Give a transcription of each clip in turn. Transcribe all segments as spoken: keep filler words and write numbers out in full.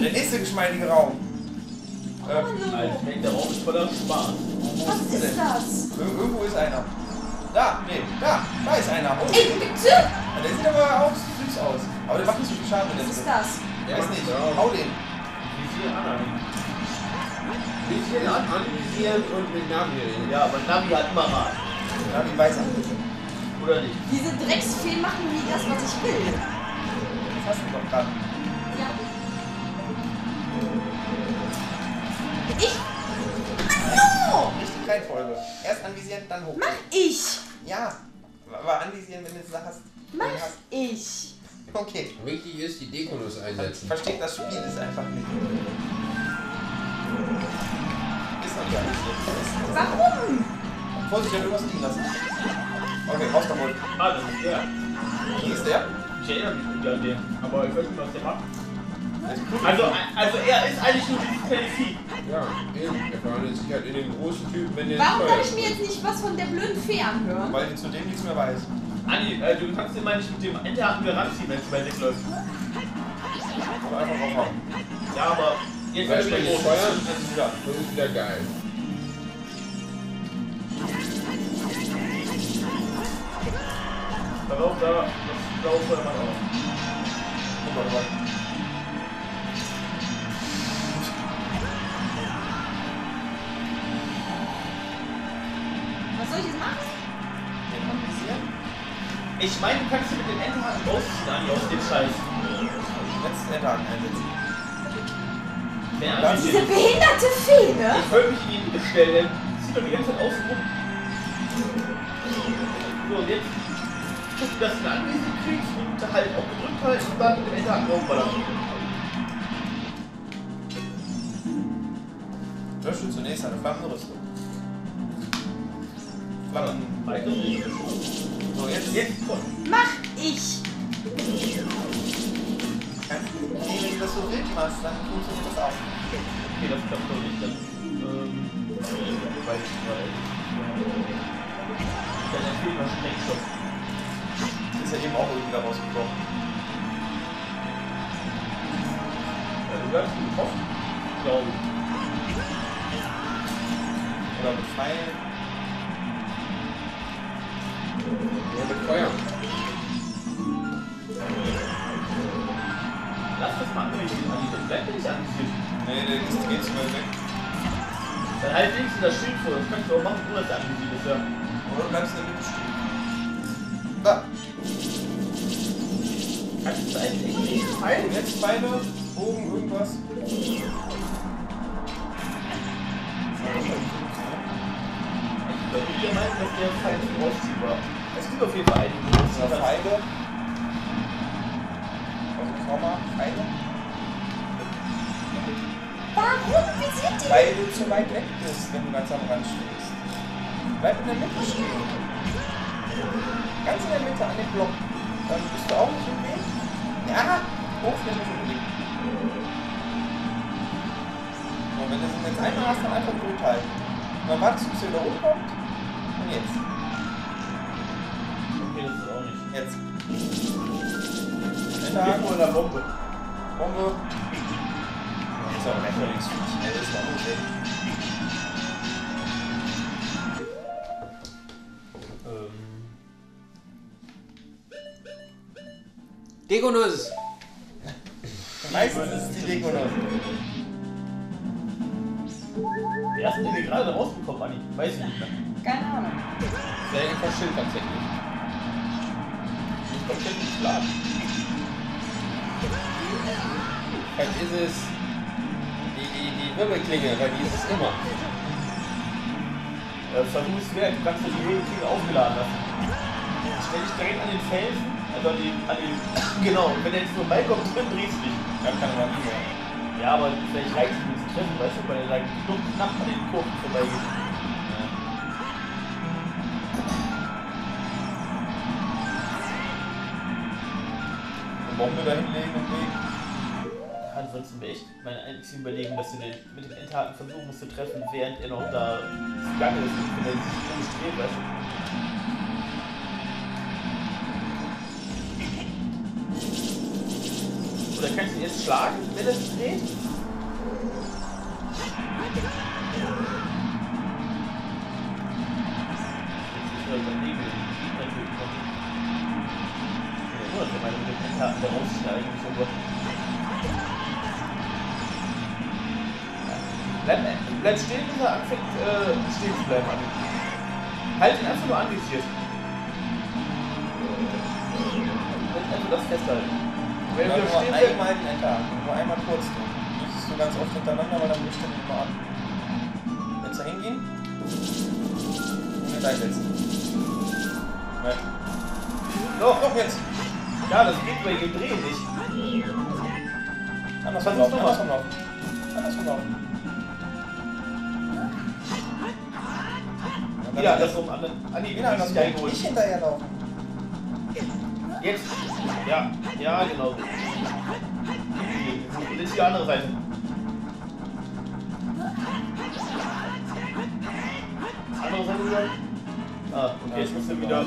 der nächste geschmeidige Raum. Oh, Äh, hallo. Ich denke, der Raum ist voller Spaß. Was ist das? Ir irgendwo ist einer. Da, nee, da, da ist einer. Oh, Ey, bitte! ja, der sieht aber auch süß aus. Aber der macht nicht so viel Schaden, wenn der Was ist drin das? Der weiß nicht. Ja. Hau den. Visieren an. Bisschen an, analysieren und mit Navi reden. Ja, aber Navi hat immer Rat. Ja, wie weiß er bitte. Oder nicht? Diese Drecksfeen machen nie das, was ich will. Das hast du doch gerade. Ja. Ich. Hallo! Richtig Reihenfolge. Erst anvisieren, dann hoch. Mach ich! Ja. Aber anvisieren, wenn du es hast. Mach wenn du hast. ich! Okay. Wichtig ist, die Dekonus einsetzen. Versteht das Spiel ist einfach nicht. Ist noch nicht anvisiert. Warum? Vorsicht, irgendwas liegen lassen. Okay, raus damit. Ah, das ist der. Das ist der? Ich erinnere mich nicht an den. Aber ich weiß nicht, was der macht. Das ist cool. Also, also er ist eigentlich nur dieses kleine Vieh. Ja, eben. Er verwandelt sich halt in den großen Typen, wenn der Warum Feuer kann ich mir spricht. jetzt nicht was von der blöden Fee anhören? Weil die zu dem nichts mehr weiß. Anni, äh, du kannst den mal nicht mit dem Enterhaken wieder ranziehen, wenn es bei dir läuft. Aber einfach draufhauen. Ja, aber jetzt Weißt wird du, er das wieder groß. Feuer? Das ist wieder. Das ist wieder geil. Darauf, da, das blaue Feuer macht auch. Guck mal, guck mal. Was soll ich jetzt machen? Den anvisieren. Ich meine, du kannst ihn mit dem Enterhaken rausziehen, Anni, aus dem Scheiß. Letzten Endhaken einsetzen. Der Das Diese behinderte Fee, ne? Ich wollte mich in ihn stellen, der zieht doch die ganze Zeit außen rum. So, und jetzt guck, dass du eine Anwesenheit kriegst und halt auch gedrückt halten und dann mit dem Enterhaken raufballern. Lösche zunächst eine flammende Rüstung. Flammen. Weiter nicht. So, jetzt. Jetzt voll. Mach ich! Kannst du, nee, wenn du das so wild machst, dann funktioniert das auch. Okay, das klappt doch nicht. Dann, ähm, weiß ich gerade. Dann empfehlen wir Sprengstoff. Ist ja eben auch irgendwie da rausgekommen. Ja, du hast ihn getroffen, glaube ich. Oder mit Pfeilen. Ja, mit Feuer. Lass das mal anrichten, Anni. Das bleibt ja nicht anrichten. Nee, der ist, geht zu weit weg. Dann halt links in das Schild vor. Das kannst du auch machen, ohne dass der angesiedelt ist, ja. Oder du bleibst in der Mitte stehen. Da. Kannst du eigentlich echt nicht heilen? Und jetzt Pfeile, Bogen, irgendwas. Ich glaube, ihr meint, dass der Pfeil nicht rausziehen war. Es gibt auf jeden Fall einige, die Das sind Pfeile. Also Komma, Pfeile. Warum visiert die? Weil du zu weit weg bist, wenn du ganz am Rand stehst. Bleib in der Mitte stehen. Ganz in der Mitte an dem Block. Dann bist du auch nicht im Weg. Ja, hoch der nicht unbedingt. Und wenn du es jetzt einmal hast, dann einfach durchhalten. Und dann wartest du, bis er wieder hochkommt. Und jetzt. Okay, das ist auch nicht. Jetzt. Ich Enter, bin nur in der Bombe. Bombe. Das ist auch einfach nichts für schnell, das war gut, ey. Ähm. Dekonus! Meistens ist es die Dekonus. Wie hast du den gerade rausbekommen, Anni? Weiß ich nicht mehr. Keine Ahnung. Sehr einfach Schild tatsächlich. Ich glaube, ich hätte nicht schlagen. Vielleicht ist es die, die, die Wirbelklinge, weil die ist es immer. Äh, versuch es wert, du kannst dir die Wirbelklinge aufgeladen lassen. Stell dich direkt an den Felsen, also an den, an den genau, und wenn der jetzt vorbeikommt, dann drehst du dich. Dann kann er mal wieder. Ja, aber vielleicht reicht es, ihn zu treffen, weißt du, weil er like, dumm knapp an den Kurven vorbeigeht. Eine Bombe da hinlegen im Weg. Ja, ansonsten wäre ich meine einzige Überlegung, dass du den mit dem Endhaken versuchen musst zu treffen, während er noch da zu Gange ist und wenn er sich komisch dreht, weißt du. Oder kannst du ihn jetzt schlagen, wenn er sich dreht? Der rausschneiden und so. Bleib, bleib stehen, bis er anfängt äh, stehen zu bleiben. Halt ihn einfach nur anvisiert. Also das festhalten. Wenn wir nur stehen bleiben. einmal den Enter, nur einmal kurz. Nicht so ganz oft hintereinander, weil dann bricht er nicht immer ab. Willst du hingehen? Und mit einsetzen. Nein. Doch, doch jetzt! Ja, das geht bei dem Drehen nicht. Andersrum laufen, andersrum laufen. Andersrum laufen. Ja, das um anderen. Ah, nee, Wieder andersrum. eingeholt. Nicht hinterherlaufen. Jetzt. Ja, ja, genau. Und jetzt die andere Seite. Andere Seite wieder. Ah, okay, jetzt musst du wieder.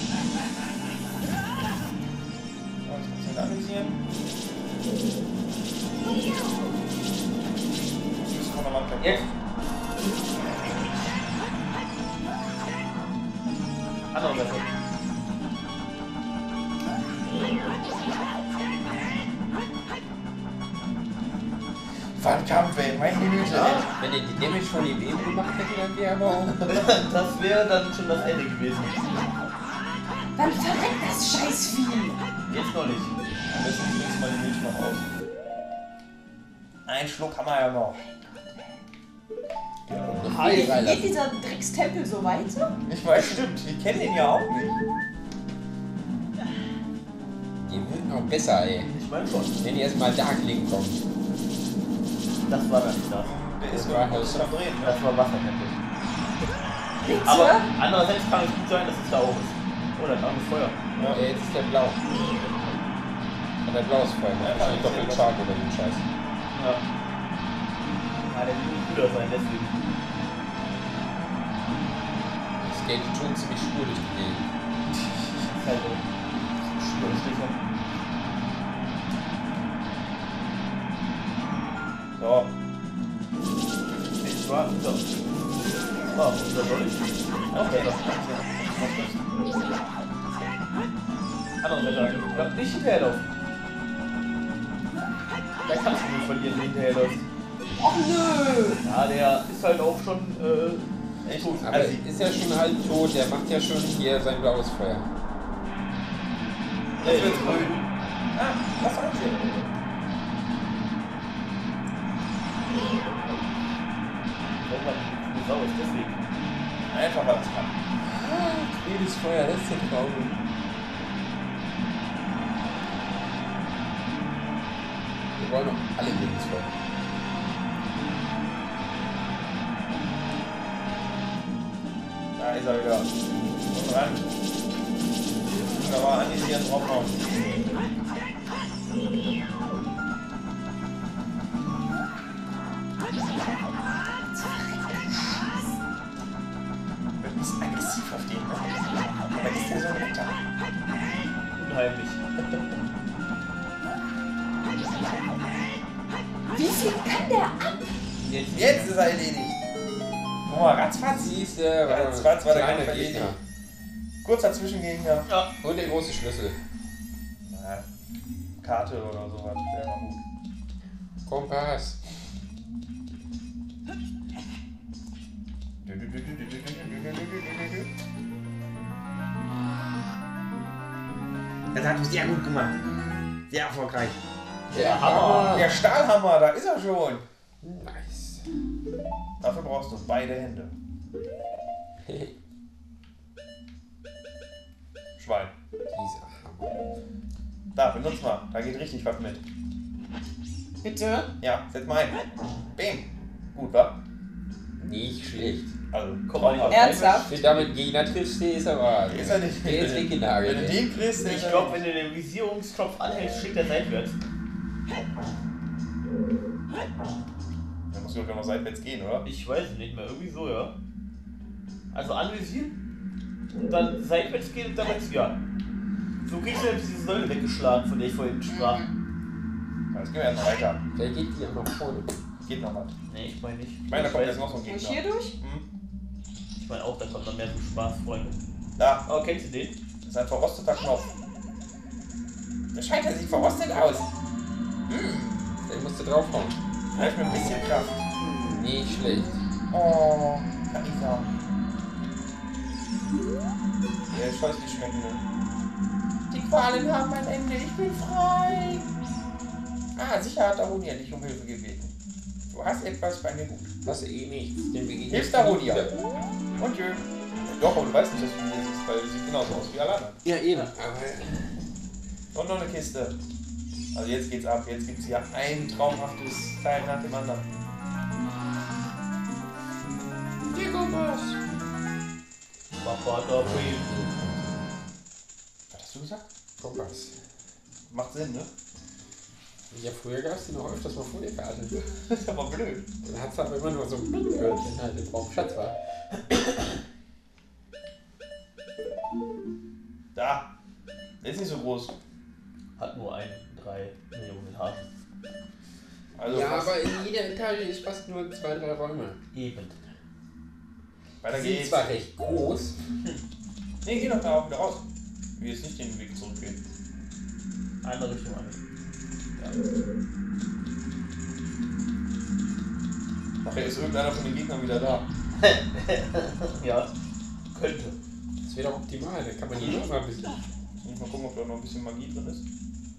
Analysieren. Jetzt. Andere Seite. Fernkampf, ey, meine Güte. Ja. Wenn ihr die Damage von ihm eben gemacht hättet, dann wäre aber auch. Das wäre dann schon das Ende gewesen. Wann verreckt das Scheißvieh? Jetzt noch nicht. Am besten kriegst du mal die Milch noch aus. Einen Schluck haben wir ja noch. Hi. Geht dieser Dreckstempel so weiter? Ich weiß, stimmt. Wir kennen den ja auch nicht. Die wird noch besser, ey. Ich meine schon. Wenn die erstmal Darkling kommt. Das war dann nicht das. Der ist Das war nur halt- am Drehen, ne? Das war Wasserteppich. Bitte? Aber andererseits kann es gut sein, dass es da auch ist. Oder ein anderes Feuer. Ja. Ja, jetzt ist der blau. Und der blau ist voll. Ja, Das ist doppelt stark oder den Scheiß. Ja. Ja, der will cooler sein, deswegen. Das geht schon ziemlich schwul durch die Gegend. Das ist halt so. Spürstiche. So. Ich war. So. Ah, unser Dolch. Okay, das kann ich. Andere Seite. Ja, nicht hinterherlaufen. Da kannst du nicht verlieren, wenn du hinterherläufst. Och nö! Ja, der ist halt auch schon äh, Echt? tot. Aber ist ja schon halb tot, der macht ja schon hier sein blaues Feuer. Jetzt wird's grün. Ah, was soll ich hier? Die Sau ist deswegen. Einfach weil es kann. Jedes Feuer, das ist ja traurig. Wir wollen noch alle Lebensfeuer. Da ist er wieder. Und ran. Da war anvisieren drauf noch. Wird ein bisschen aggressiv auf den, ne? Aber ist der so ein Wetter? Unheimlich. Wie viel kann der ab? Jetzt. Jetzt ist er erledigt. Guck mal, ratzfatz. Siehst du, äh, Ratzfatz war der kleine Kampf Gegner. erledigt. Kurzer Zwischengegner. Ja. Und der große Schlüssel. Na, Karte oder sowas. Wäre mal gut. Kompass. Das hat sehr gut gemacht. Sehr erfolgreich. Der Hammer. Der Stahlhammer, da ist er schon. Nice. Dafür brauchst du beide Hände. Schwein. Dieser Hammer. Da, benutzt mal. Da geht richtig was mit. Bitte? Ja, setz mal ein. Bing. Gut, wa? Nicht schlecht. Also, Komm mal traumhaft. Ernsthaft? Wenn du damit einen Gegner triffst, der ist aber. Ist er nicht. Der ist Wenn legendarisch. du den kriegst, dann Ich ist er glaube, wenn nicht. du den Visierungsknopf anhältst, schlägt er seitwärts. Dann musst du doch noch seitwärts gehen, oder? Ich weiß es nicht mehr, irgendwie so, ja. Also anvisieren und dann seitwärts gehen und dann wärts, ja. So kriegst du ja diese Säule weggeschlagen, von der ich vorhin sprach. Jetzt gehen wir erst weiter. Vielleicht geht die auch nach vorne. Geht noch was. Nee, ich meine nicht. Ich meine, da kommt jetzt noch so ein Muss ich Gegner. hier durch? Hm? Ich meine auch, da kommt noch mehr so Spaß, Freunde. Da, Aber kennst du den? das ist ein verrosteter Knopf. Der scheint ja sieht verrostet aus. Hm, Vielleicht musst du draufhauen. vielleicht mit ein bisschen Kraft. Nicht schlecht. Oh, Karisa. Der scheußlich schmeckende. Die Qualen haben ein Ende, ich bin frei. Ah, sicher hat Aronia dich um Hilfe gebeten. Du hast etwas bei mir gut. Hast du eh nichts. Den begegnen Hilfst Aronia. Und Jö. Doch, aber du weißt nicht, dass du hier siehst, weil sie sieht genauso aus wie alle anderen. Ja, eben. Aber Und noch eine Kiste. Also jetzt geht's ab, jetzt gibt's hier ein traumhaftes Teil nach dem anderen. Hier kommt was. Papa, da Was hast du gesagt? Kompass. Macht Sinn, ne? Ja, früher gab es die noch öfters mal vor der Karte. Das ist aber blöd. Dann hat es aber immer nur so ein gehört, wenn halt im Raum Schatz war. Da. Der ist nicht so groß. Hat nur ein, drei Millionen Haare. Also ja, fast- aber in jeder Etage ist fast nur zwei, drei Räume. Eben. weiter Die sind geht's. zwar recht groß. Nee, geh doch da auch wieder raus. Ich will jetzt nicht den Weg zurückgehen. Andere Richtung an. Nachher ist irgendeiner von den Gegnern wieder da. Ja, könnte. Das wäre doch optimal, dann kann man hier noch mal ein bisschen. Ich muss mal gucken, ob da noch ein bisschen Magie drin ist.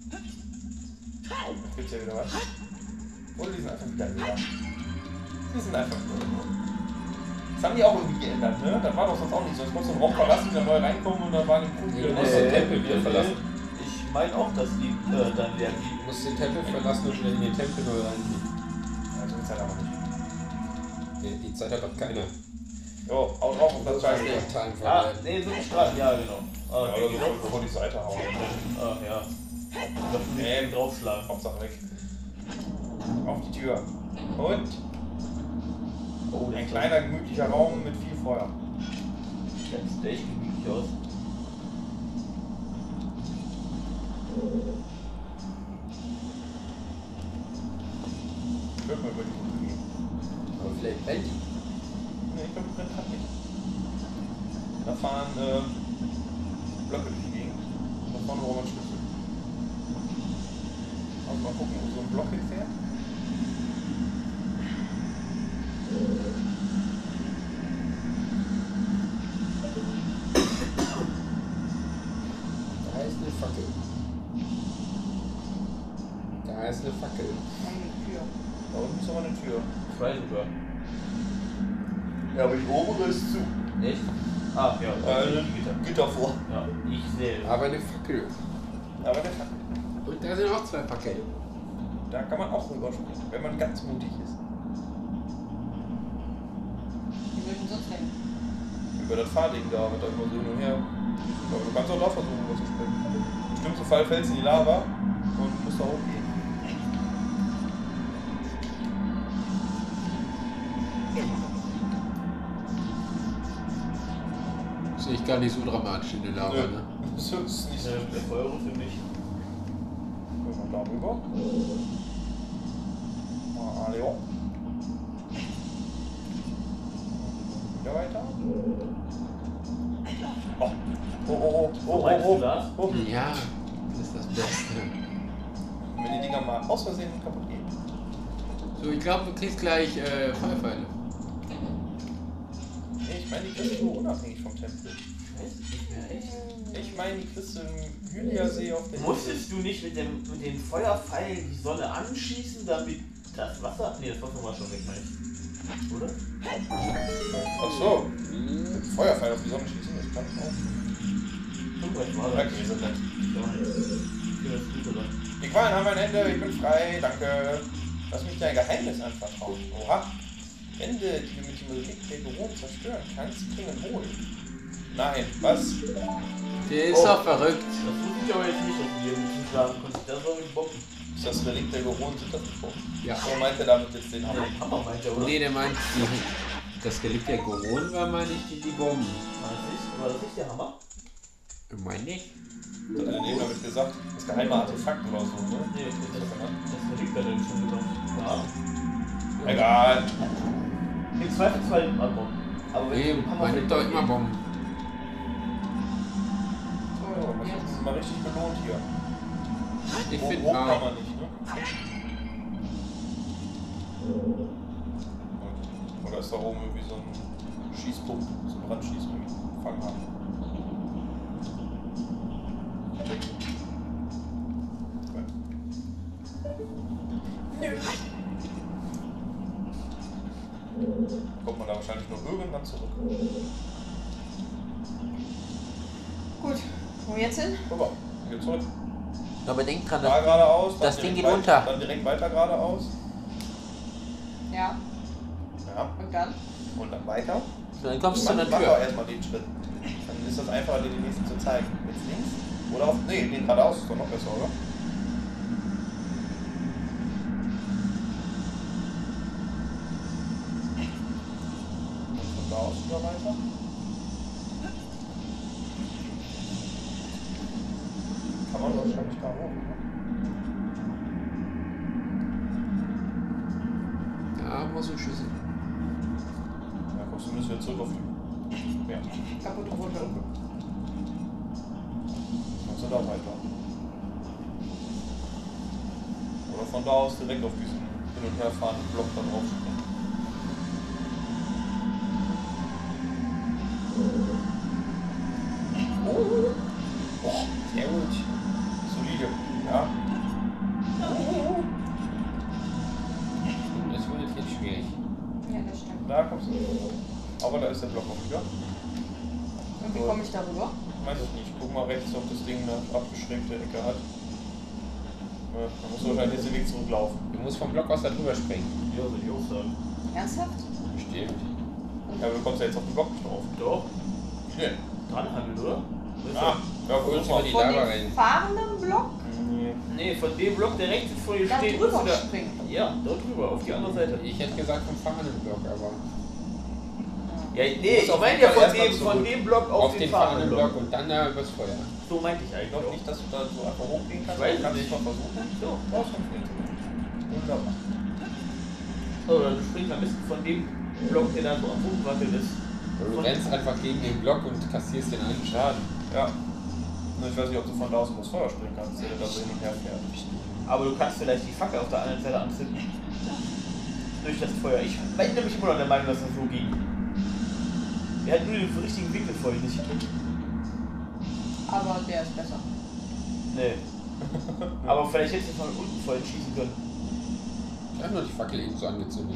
Jetzt gibt's ja wieder was. Oder die sind einfach wieder leer. Die sind einfach nur. Das haben die auch irgendwie geändert, ne? Das war doch sonst auch nicht so. Jetzt musst du einen Raum verlassen, wieder neu reinkommen und dann war ein Punkt Nee, wieder du musst neu. den Tempel wieder verlassen. Ich meine auch, dass die äh, dann leer blieben. Du musst den Tempel verlassen und wieder in den Tempel neu reingehen. Also ist halt aber nicht. Nee, die Zeit hat doch keiner. Jo, hau drauf und das scheiße. Time Ah, nee, so die Straßen, ja genau. Ah, Ja, okay, oder geht so auch. vor die Seite hauen. Ah, ja. Da Nee. nee. draufschlagen. Hauptsache weg. Auf die Tür. Und Oh, ein kleiner gemütlicher Raum mit viel Feuer. Der sieht echt gemütlich aus. Ich würde mal über die Brücke gehen. Aber vielleicht brennt die. Nee, ich glaube, die brennt grad nicht. Da fahren äh, Blöcke durch die Gegend. Und da vorne brauchen wir einen Schlüssel. Also mal gucken, wo so ein Block hinfährt. Da ist eine Fackel. Da ist eine Fackel. Da unten ist aber eine Tür. Zwei sogar. Ja, aber die obere ist zu. Echt? Ah, ja. Äh, Gitter. Gitter vor. Ja, ich sehe. Aber eine Fackel. Aber der Fackel. Und da sind auch zwei Fackeln. Da kann man auch rüberspringen, wenn man ganz mutig ist. Wie würden sonst hin? Über das Fahrding da, wird da immer so hin und her. Aber du kannst auch da versuchen, rüber zu springen. Im schlimmsten Fall fällst du in die Lava und musst da hochgehen. Sehe ich gar nicht so dramatisch in der Lava, Nö. ne? Das ist nicht so. Äh, der Feuer für mich. Gehen wir da rüber. Mal Aleo. Wieder weiter. Oh, oh, oh, oh, oh, Meinst oh, du das? oh, oh. Ja, das ist das Beste. Wenn die Dinger mal aus Versehen kaputt gehen. So, ich glaube, du kriegst gleich äh, Feuerpfeile. Nee, ich meine, die kriegst du unabhängig vom Tempel. Weiß ich nicht mehr, echt? Ich meine, die kriegst du im Hylia-See auf der Musstest du nicht mit dem, mit den Feuerpfeilen die Sonne anschießen, damit das Wasser. Nee, das Wasser war schon weg, meine ich. Oder? Ach so. Mit Feuerpfeil auf die Sonne schießen, das kann ich auch. Irgendwas war Ja, das. wir sind nett. Ich glaube nicht. Ich bin das Gute dran. Die Qualen haben ein Ende, ich bin frei, danke. Lass mich dein Geheimnis anvertrauen. Oha. Wände, die du mit dem Relikt der Bewohner zerstören kannst, klingen wohl. Nein, was? Der ist Oh. doch verrückt. Das wusste ich aber jetzt nicht, dass du hier mit dem schlagen konntest. Das war mit Bomben. Ist das Relikt der Bewohner sind das nicht? Ja. So meint er damit jetzt den Hammer. Den Hammer meint er, oder? Nee, der meint, die, das Relikt der Goron war, meine ich, die, die Bomben. War das nicht? War das nicht der Hammer? Ich meine nicht. Das hat er eben damit gesagt. Das geheime Artefakt oder so, ne? Nee, das, das, das Später schon genommen. Ja. Egal. Im Zweifelsfall nimmt man Bomben. Aber wenn Nee, du Hammer man nimmt doch immer Bomben. So, was ist jetzt mal richtig belohnt hier? Ich Hoch, finde hoch kann auch. man nicht, ne? Oder ist da oben irgendwie so ein Schießpunkt, so ein Brandschießpunkt? Fangen an. Kommt man da wahrscheinlich nur irgendwann zurück. Gut, wo jetzt hin? Guck mal, hier zurück. Aber denk dran, Da geradeaus, dann das Ding direkt geht weit- runter. Dann direkt weiter geradeaus. Ja. Ja, Und dann? und dann weiter. dann kommst du zu Mach, einer mach Tür. doch erstmal den Schritt. Dann ist das einfacher, dir den nächsten zu zeigen. Jetzt links. Oder auf. Nee, nee, geradeaus ist doch noch besser, oder? Und von da aus wieder weiter. Kann man wahrscheinlich da hoch, ne? Ja, muss so Schüssel. Ja, kommst du müssen wieder zurück auf die. Ja. Kaputte Brücke. Kannst du da weiter. Oder von da aus direkt auf diesen hin und her fahrenden Block da drauf springen. Oh, oh, sehr gut. Solide, ja. Das wird jetzt schwierig. Ja, das stimmt. Da kommst du. Aber da ist der Block auch wieder. Und wie komme ich darüber? Weiß ich nicht. Guck mal rechts, ob das Ding eine abgeschrägte Ecke hat. Ja, dann musst du wahrscheinlich diesen Weg zurücklaufen. Du musst vom Block aus da drüber springen. Ja, würde ich auch sagen. Ernsthaft? Bestimmt. Ja, aber du kommst ja jetzt auf den Block nicht drauf. Doch. Schnell. Dranhangeln, oder? Ah, ja, Hol gut, uns mal. mal die Von Lava dem rein. fahrenden Block? Nee. Nee, von dem Block, der rechts vor dir Da steht, drüber musst du da- springen. Ja, dort drüber, auf die andere Seite. Ich hätte gesagt vom fahrenden Block, aber Ja, nee, Du musst ich auf meine jeden ja Fall von erstmal dem, zurück. von dem Block auf, auf den fahrenden Block und dann da übers Feuer. So meinte ich Ich eigentlich glaube auch. nicht, dass du da so einfach hochgehen kannst. Ich weiß Du kannst nicht. es mal versuchen. So. Brauchst fünf Meter. Wunderbar. Oder du springst am besten von dem Block, der da so am Boden wackelt ist. Oder du rennst einfach gegen den Block und kassierst den einen Schaden. Ja. Nur ich weiß nicht, ob du von da aus übers Feuer springen kannst, der da so hin und her fährt. Aber du kannst vielleicht die Fackel auf der anderen Seite anzünden. Durch das Feuer. Ich bin nämlich immer noch der Meinung, dass das so ging. Er hat nur den richtigen Winkel vorhin nicht. Aber der ist besser. Nee. Aber vielleicht hättest du von unten vorhin schießen können. Ich habe nur die Fackel eben so angezündet.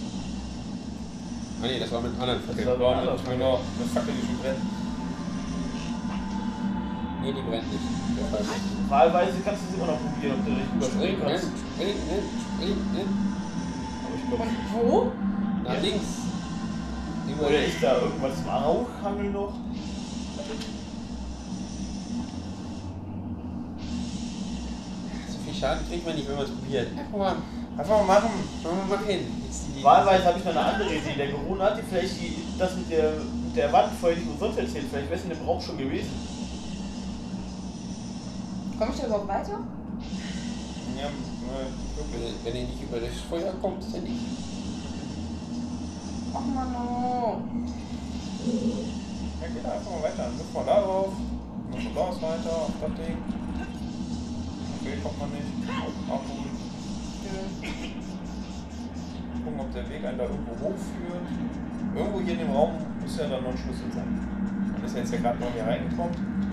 Ah ne, das war mit einem anderen Fackel. Das war- Ja, mit, genau, eine Fackel, die schon brennt. Nee, die brennt nicht. Der Fall nicht. Wahlweise kannst du es immer noch probieren, ob du dich überspringen Springen, kannst. springen, springen. Aber ich glaube, Und wo? Nach Ja. links. Über oder ist da irgendwas im Rauchhangel noch? So viel Schaden kriegt man nicht, wenn man es probiert. Einfach mal, Einfach mal machen. schauen wir mal hin. Jetzt die, Wahlweise habe ich noch eine andere Idee. Der Corona hat dir vielleicht die, das mit der, mit der Wand vorhin nicht umsonst erzählt. Vielleicht wärst du in dem Raum schon gewesen. Komme ich da überhaupt weiter? Ja, äh, Wenn, er- wenn er nicht über das Feuer kommt, dann nicht. Ach man, oh. ja, geht da einfach mal weiter. Dann müssen wir da drauf. Dann müssen wir da aus weiter, auf das Ding. Okay, kommt man nicht. Abholen. Gucken, ob der Weg einen da irgendwo hochführt. Irgendwo hier in dem Raum muss ja dann noch ein Schlüssel sein. Man ist ja jetzt ja gerade noch hier reingekommen.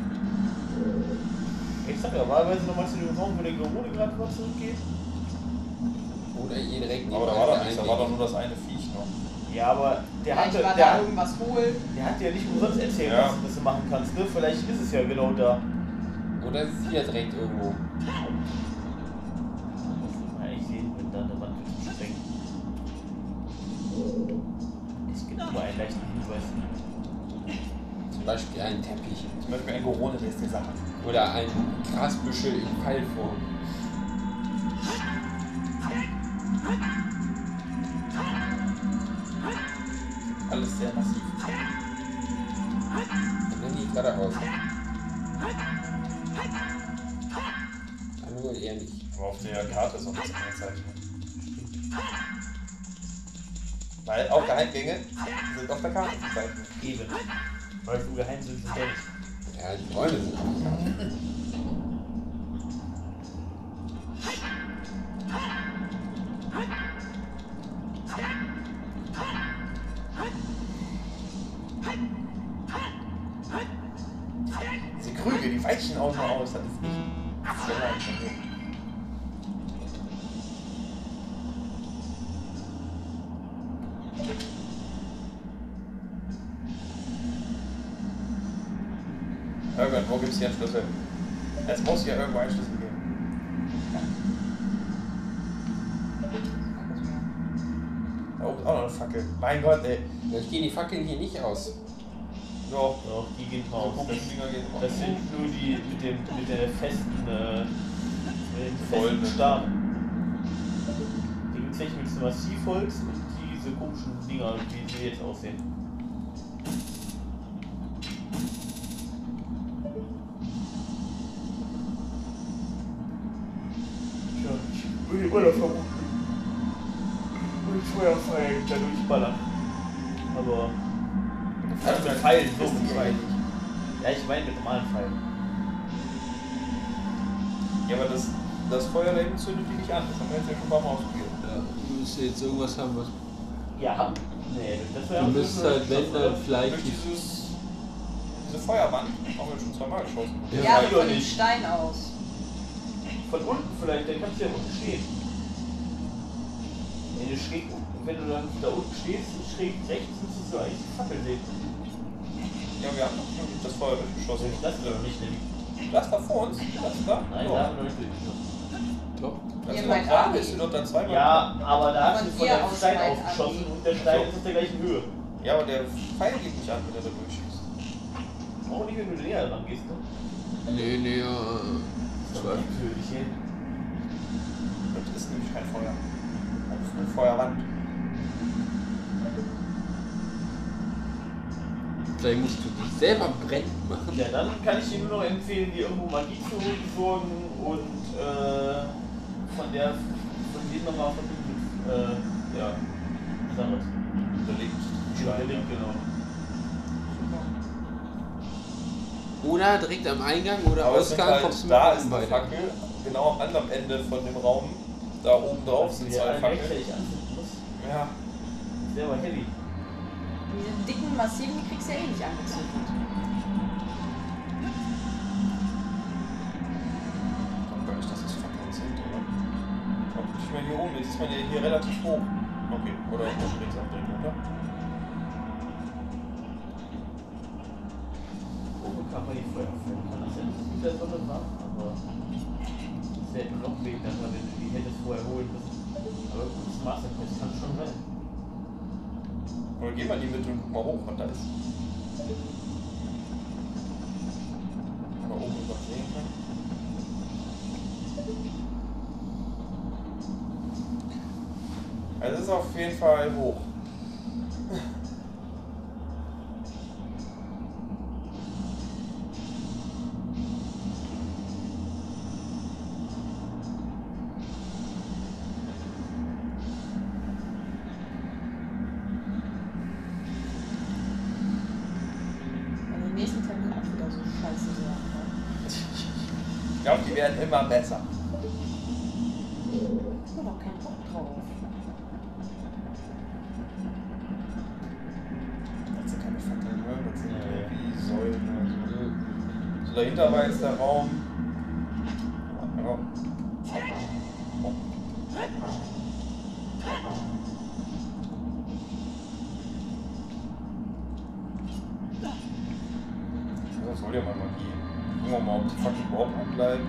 Ich sag ja, wahlweise nochmal zu dem Raum, wo der Corona gerade noch zurückgeht. Oder je direkt neben Aber da war doch der nichts, da war doch nur das eine Viech noch. Ja, aber der hat, Vielleicht war der, da hat, irgendwas holen. der hat dir nicht umsonst erzählt, Ja. was, was du machen kannst. Ne? Vielleicht ist es ja genau da. Oder es ist hier direkt irgendwo. Das wird man eigentlich sehen, wenn da eine Wand wird sprengt. Es gibt nur einen leichten Hinweis. Zum Beispiel ein Teppich. Zum Beispiel ein Corona, der ist der Sache. Oder ein Grasbüschel in Pfeilform. Alles sehr massiv. Und dann die geradeaus. Dann wohl eher nicht. Aber auf der Karte ist auch das Kennzeichen. Weil auch Geheimgänge sind auf der Karte gezeichnet. Eben. Weil so geheim sind sie ja nicht. Ja, die Freunde sind auch geheim. Diese Krüge, die weichen auch noch aus, das ist nicht. Das ist geheim. Irgendwo gibt es hier einen Schlüssel. Jetzt muss hier irgendwo einen Schlüssel geben. Da oben ist auch noch eine Fackel. Mein Gott, ey. Vielleicht gehen die Fackeln hier nicht aus. So. Doch, die gehen So raus. komische Das, Dinger gehen das sind nur die mit dem mit der festen äh, mit den festen Voll. Staben. Die gibt es nicht mit so Massivholz und diese komischen Dinger, wie sie jetzt aussehen. Tja, ich würde immer noch vermuten. Und Feuerpfeil da durchballern. Aber. Also mit Pfeilen, so mit Pfeilen. Ja, ich meine mit normalen Pfeilen. Ja, aber das, das Feuer da hinten zündet die nicht an. Das haben wir jetzt ja schon ein paar Mal ausprobiert. Ja, du musst jetzt irgendwas haben, was. Ja, haben. Nee, das wäre Du müsst halt, wenn dann vielleicht. Durch dieses, diese Feuerwand haben wir schon zweimal geschossen. Ja. Ja, Ja, von dem nicht. Stein aus. Von unten vielleicht, dann kannst du ja unten stehen. Wenn du, schräg, wenn du dann da unten stehst, schräg rechts, müsstest du eigentlich die Fackel sehen. Ja, wir haben noch das Feuer durchgeschossen. Das ist aber nicht der Das da vor uns? Das da? Nein, so. da haben wir noch nicht durchgeschossen. Doch. Das Ihr ist meint doch gerade, Abi. bist du doch dann zweimal. Ja, aber da hast Von du von hier dem aus Stein meint aufgeschossen Abi. und der Stein So. ist auf der gleichen Höhe. Ja, aber der Pfeil geht nicht an, wenn er da durchschießt. Auch nicht, wenn du näher ran gehst, ne? Nee, nee, ja. Das ist doch natürlich, ey. Das ist nämlich kein Feuer. Das ist eine Feuerwand. Vielleicht musst du dich selber brennend machen. Ja, dann kann ich dir nur noch empfehlen, dir irgendwo Magie zu besorgen und äh, von der, von dem nochmal verbinden, äh, ja, sag was. Belegt. Ja, der Link, genau. Oder direkt am Eingang oder Aber es sind Ausgang halt, kommst du da mit ist oben eine weiter. Fackel, genau am anderen Ende von dem Raum. Da oben drauf sind Ja, zwei einen Fackeln. gleichzeitig anzünden muss. Ja. Das wäre aber heavy. Diese dicken, massiven, die kriegst du ja eh nicht angezündet. Ich glaube gar nicht, dass das Fackeln sind, oder? Ich glaube nicht mehr hier oben. Jetzt ist man ja hier relativ hoch. Okay, oder ich muss links abdrehen, oder? Oben kann man die Feuer aufhören. Kann das ja nicht mit der Sonne machen, aber es wäre nur noch wegen, dass man wenn du die hättest vorher holen müssen. Aber gut, das Masterquest kann schon sein. Oder geh mal in die Mitte und guck mal hoch, was da ist. Mal oben übersehen kann. Also es ist auf jeden Fall hoch. Wenn die nächsten Termine auch wieder so scheiße werden. Ich glaube, die werden immer besser. Ich hab doch keinen Bock drauf. Das sind keine Fackeln, ne? Das sind Ja, ja. irgendwie Säulen oder so. So dahinter war jetzt der Raum. Ja. Das soll ja mal Magie. Gucken wir mal, ob die Fackel überhaupt anbleibt.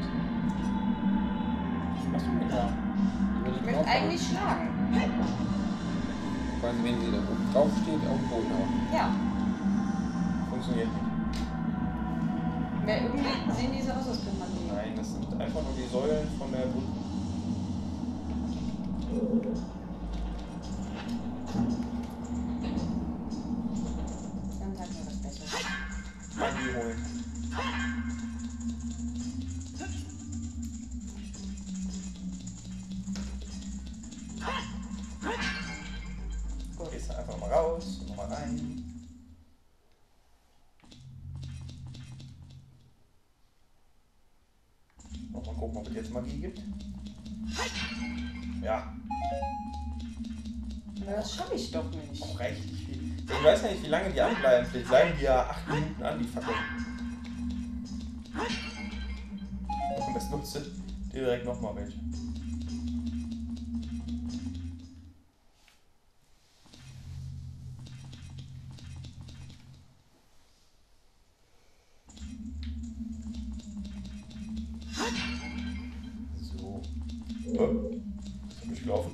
Was machst du denn da? Ich möchte eigentlich schlagen. Quasi wenn sie da oben drauf steht, auf dem Boden auch. Ja. Funktioniert nicht. Weil irgendwie sehen die so aus, als könnte man die. Nein, das sind einfach nur die Säulen von der Brücke. Dann sagt mir was Besseres. Magie holen. ob es jetzt Magie gibt. Ja. Na, das schaffe ich doch nicht. Auch reichlich viel. Ich weiß ja nicht, wie lange die anbleiben. Vielleicht bleiben die ja acht Minuten an, die Fackeln. Und das nutze dir direkt nochmal welche. So. Oh. Was hab ich gelaufen?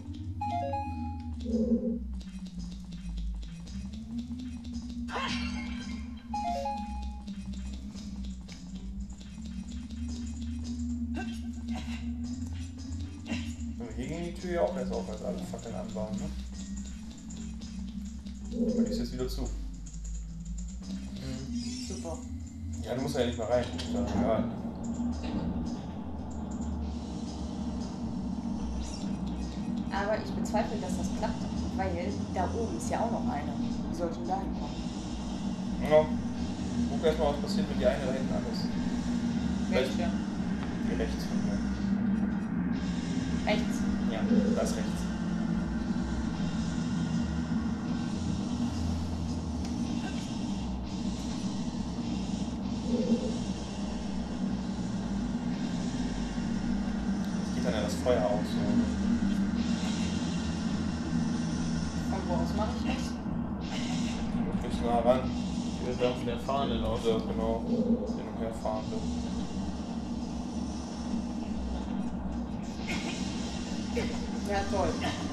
Hier ging die Tür ja auch erst auf, als alle Fackeln anbauen, ne? Aber die ist jetzt wieder zu. Super. Ja, du musst ja nicht mehr rein. Ist ja egal. Aber ich bezweifle, dass das klappt, weil da oben ist ja auch noch eine. Wie soll ich denn da hinkommen? Ja. Guck erstmal, was passiert, wenn die eine da hinten an ist. Welche? Die rechts von mir. Rechts. Ja, da ist rechts. Jetzt geht dann ja das Feuer aus. So. Von wo aus mache ich das? Wirklich nah ran. Ich würde sagen, von der Fahne aus. Ja, genau. Hin und her fahrende. Ja, toll.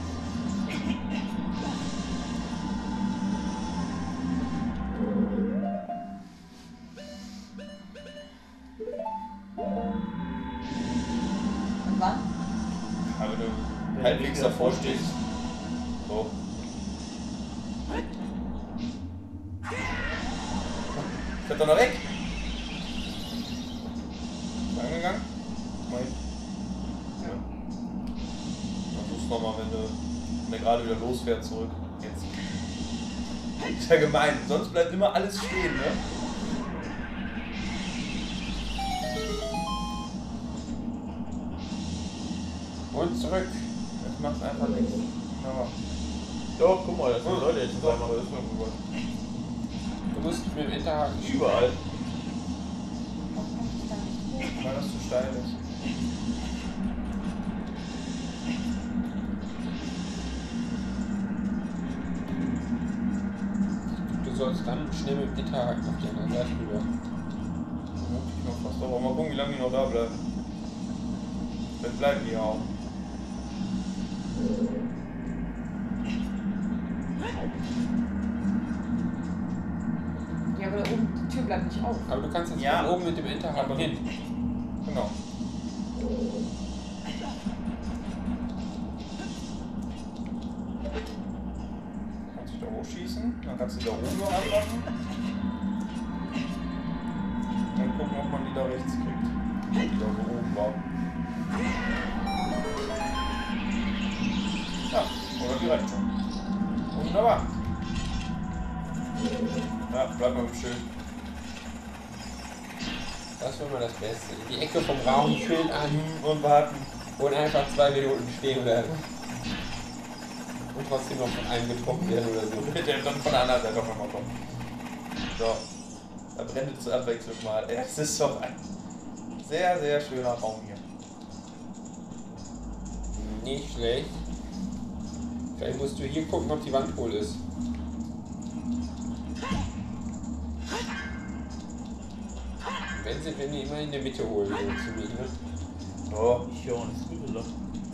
Und wann? Aber wenn du halbwegs davor stehst. So. Fährt doch noch weg! Ist angegangen? Mein. Ja. Versuch's nochmal, wenn du, wenn der gerade wieder losfährt zurück. Jetzt. Ist ja gemein. Sonst bleibt immer alles stehen, ne? Und zurück. Das macht einfach nichts. Ja. Doch, guck mal, das sind Leute jetzt Doch, zweimal. das ist noch gut. Du musst mit dem Interhaken Überall. Weil das zu steil ist. Du sollst dann schnell mit dem Interhaken auf die andere Seite rüber. Ja, ich noch fast aber mal gucken, wie lange die noch da bleiben. Vielleicht bleiben die ja auch. Ja, aber da oben, die Tür bleibt nicht auf. Aber du kannst jetzt Ja. von oben mit dem Interhaken hin. Genau. Kannst du da hochschießen, dann kannst du da oben noch anmachen. Dann gucken, ob man die da rechts kriegt. Die da so oben war. Ja, oder direkt. Wunderbar. Ja, bleib mal schön. Das wäre mal das Beste. Die Ecke vom Raum schön an Und warten. und einfach zwei Minuten stehen bleiben. Und trotzdem noch von einem getroffen werden oder so. Bitte dann von der anderen Seite auch nochmal kommen. So. Da brennt es zur Abwechslung mal. Es ist doch ein sehr, sehr schöner Raum hier. Nicht schlecht. Vielleicht musst du hier gucken, ob die Wand hohl ist. Wenn sie, wenn die immer in der Mitte holen, so ziemlich, ne? So. Ich höre uns gute Luft.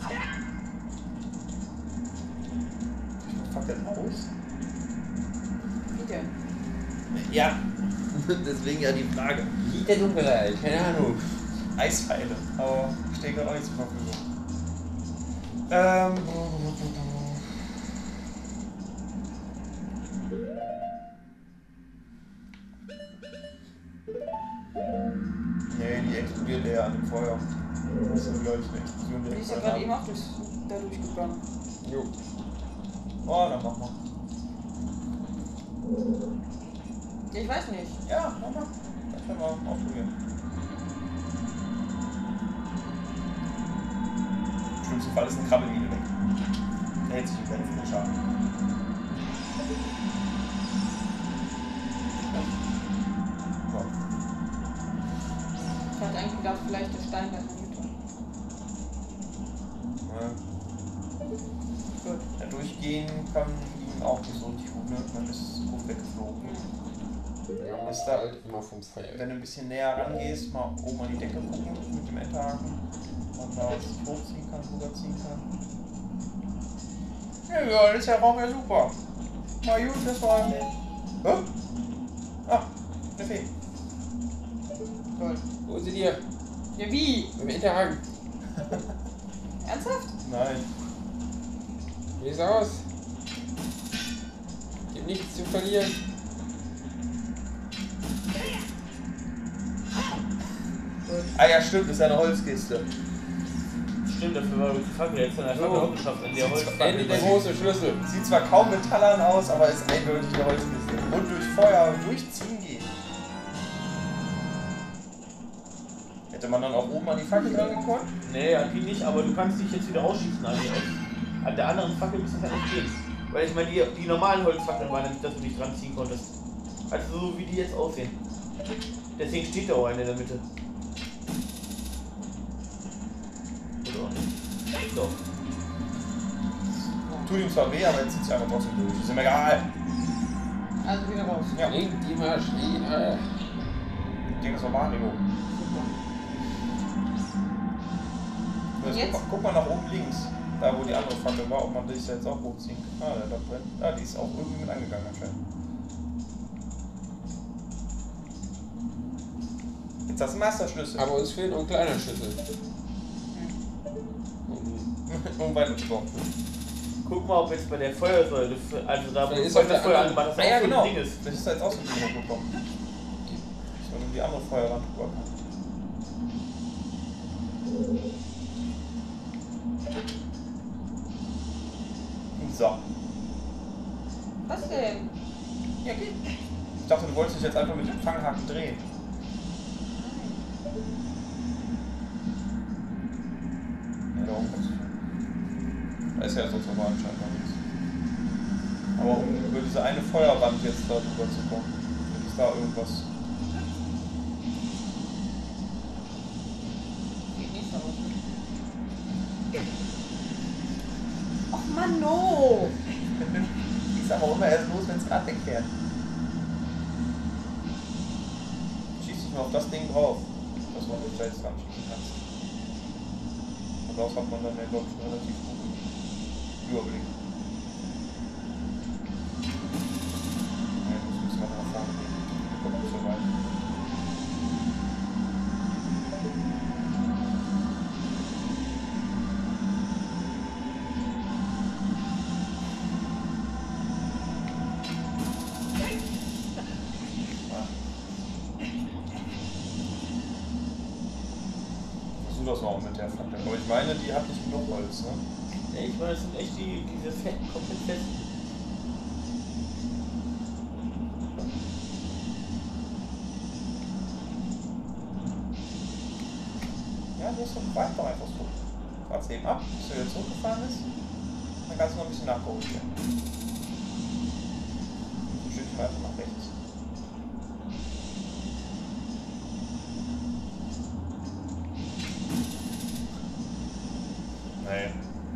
Fuck das aus? Wie denn? Ja. Deswegen ja die Frage. Liegt der Dunkelheit, keine Ahnung. Eispfeile. Aber steht gerade auch nicht zur Verfügung. Ähm. Nee, die explodiert eher an dem Feuer. Das ist, glaube ich, eine Explosion, die Die ist ja explodiert gerade haben. eben auch durchs, da durchgegangen. Jo. Oh, dann mach mal. Ja, ich weiß nicht. Ja, mach mal. Das können wir ausprobieren. Schlimmsten ist eine Krabbelmine weg. Der hält sich über den Schaden. So. Ich hatte eigentlich gedacht, vielleicht der Stein da in der Mitte. Ja. Gut. Ja, durchgehen kann ihn auch nicht so richtig gut, ne? Man ist gut weggeflogen. Ja, man Ist ist da- halt immer vom Feuer. Wenn du ein bisschen näher rangehst, mal oben an die Decke gucken mit dem Enterhaken, man da was hochziehen kann, rüberziehen kann. Ja, ja, das ist der Raum ja super. Na gut, das war. Hä? Ah, eine Fee. Toll. Wo sind ihr? Ja, wie? Im Hinterhang. Ernsthaft? Nein. Wie sieht's aus? Gibt nichts zu verlieren. Ah ja, stimmt, das ist ja eine Holzkiste. Stimmt, dafür war die Fackel jetzt an der Fackel So. auch geschafft. An der Endlich Holzfackel. der große Schlüssel. Sieht zwar kaum metallern aus, aber ist eindeutig eine Holzkiste. Und durch Feuer durchziehen geht. Hätte man dann auch oben an die Fackel dran gekonnt? Nee, an die nicht, aber du kannst dich jetzt wieder ausschießen an die. An der anderen Fackel müsste das halt nicht gehen. Weil ich meine, die, die normalen Holzfackeln waren nämlich, dass du dich dran ziehen konntest. Also so wie die jetzt aussehen. Deswegen steht da auch eine in der Mitte. Oder auch nicht? So. Tut ihm zwar weh, aber jetzt zieht sich einfach trotzdem durch. Ist ihm egal. Also wieder raus. Ja, Link die Maschine. ich denke, das war Mario. Jetzt Jetzt? guck, mal- guck mal nach oben links. Da wo die andere Fackel war, ob man sich da jetzt auch hochziehen kann. Ah, da brennt. Ah, die ist auch irgendwie mit angegangen anscheinend. Jetzt hast du einen Masterschlüssel. Aber uns fehlt noch ein kleiner Schlüssel. Um, um weiterzukommen. Guck mal, ob jetzt bei der Feuersäule, also da wo Vielleicht das ist auf der Feuer anderen- angebracht ist, Ah ja, auch so genau. ein Ding ist. Vielleicht ist da jetzt auch so ein Ding hochgekommen. Ich soll um die andere Feuerwand rüber kann. So. Was denn? Ja, geht. Ich dachte, du wolltest dich jetzt einfach mit dem Fanghaken drehen. Ja, da oben kannst du. Da ist ja sonst nochmal anscheinend noch nichts. Aber um über diese eine Feuerwand jetzt da drüber zu kommen, ist da irgendwas. Geht nicht so aus. Och Mann, no! Ich sag auch immer erst los, wenn es gerade wegfährt. Schieß dich nur auf das Ding drauf, dass man nicht da jetzt dran schießen kannst. Und daraus hat man dann ja, glaube ich, einen relativ guten Überblick. Ja, jetzt müssen wir nach vorne gehen. Wir kommen nicht so weit. Versuch das mal auch mit der Fackel. Aber ich meine, die hat nicht genug Holz, ne? Ja, ich meine, das sind echt die, diese fetten, komplett festen. Ja, du hast doch weit doch einfach so. Warte eben ab, bis er wieder zurückgefahren ist. Dann kannst du noch ein bisschen nachkorrigieren. So schön weiter nach rechts. Nee.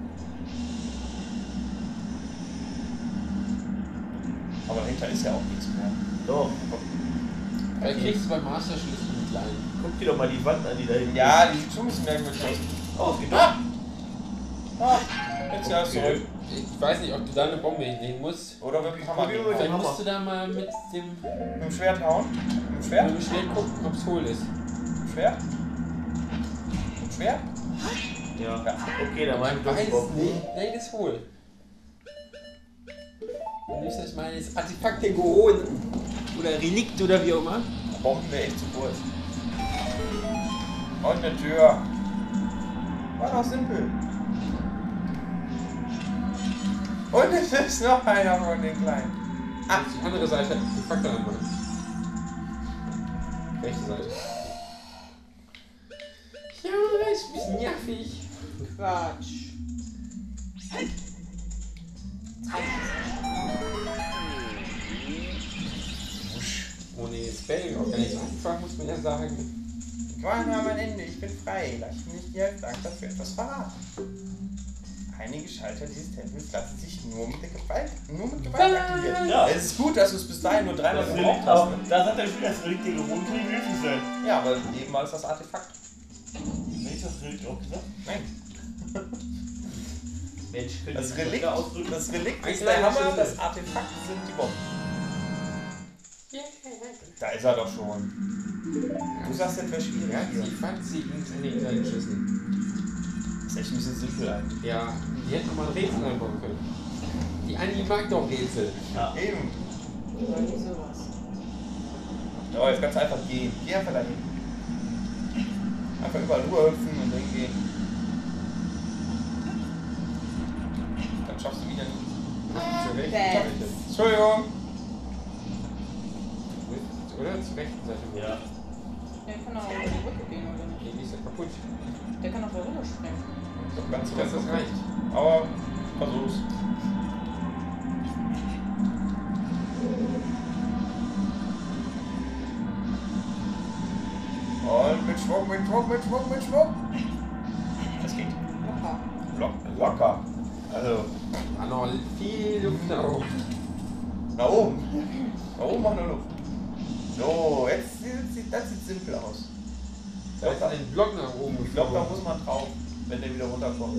Aber dahinter ist ja auch nichts mehr. Doch, Vielleicht kriegst du beim Masterschlüssel einen kleinen. guck dir doch mal die Wand an, die da hinten Ja, die sieht schon ein bisschen merkwürdig aus. Oh, es geht Ah! doch. Ah! Jetzt ja Okay. zurück. Ich weiß nicht, ob du da eine Bombe hinlegen musst. Oder mit dem Hammer. Probier mal mit Vielleicht dem musst du da mal mit dem, Mit dem Schwert hauen. Mit dem Schwert? mit dem Schwert gucken, ob es hohl ist. Mit dem Schwert? Mit dem Schwert? Ja. Ja. Okay, dann mach ich das weiß überhaupt nicht. Nein, das ist hohl. Du nimmst das mal jetzt Artefakt der geholt. Oder Relikt oder wie auch immer. Da brauchen wir echt zu kurz. Und eine Tür. War doch simpel. Und es ist noch einer von den Kleinen. Ah, die andere Seite, die Fackel anmachen. Rechte Seite. Ja, das ist ein bisschen nervig. Quatsch. Ohne Spelling auch gar nicht so einfach, muss man ja sagen. Qualen haben ein Ende, ich bin frei. Lass mich nicht die Hälfte Angst dafür etwas verraten. Einige Schalter dieses Tempels lassen sich nur mit der Gewalt, nur mit Gewalt aktivieren. Ja. Es ist gut, dass du es bis dahin nur dreimal Das gebraucht Relikt hast. auch, da sagt er schon, das Relikt der Gewohnheit möglich sein. Ja, aber eben war es das Artefakt. Habe ich das Relikt auch gesagt? Nein. Mensch, könnte Das ich Relikt, da ausdrücken? das Relikt Ein ist der kleiner Hammer, Schlüssel. das Artefakt sind die Bomben. Da ist er doch schon. Du sagst, das wäre schwierig. Ja, die fand sie in den kleinen Schüsseln. Das ist echt ein bisschen simpel eigentlich. Ja, die hätten nochmal ein Rätsel einbauen können. Die Anni mag doch Rätsel. Ja. Eben. Oder wie sowas. Oh, jetzt ganz einfach gehen. Geh einfach dahin. Einfach überall rüberhüpfen und dann gehen. Dann schaffst du wieder nicht. Zur rechten Bäh. Seite. Entschuldigung. Oder zur rechten Seite. Ja. Der kann auch über die Brücke gehen, oder nicht? Die ist ja kaputt. Der kann auch da runterspringen. Ich glaub, ganz Das, das reicht. Aber versuch's. Und mit Schwung, mit Schwung, mit Schwung, mit Schwung. Das geht. Locker. Lock, locker. Also, Ah, noch viel Luft nach oben. nach oben. Nach oben macht nur Luft. So, jetzt sieht, sieht, das sieht simpel aus. Da ist ein Block nach oben. Ich glaube, da muss man drauf, wenn der wieder runterkommt.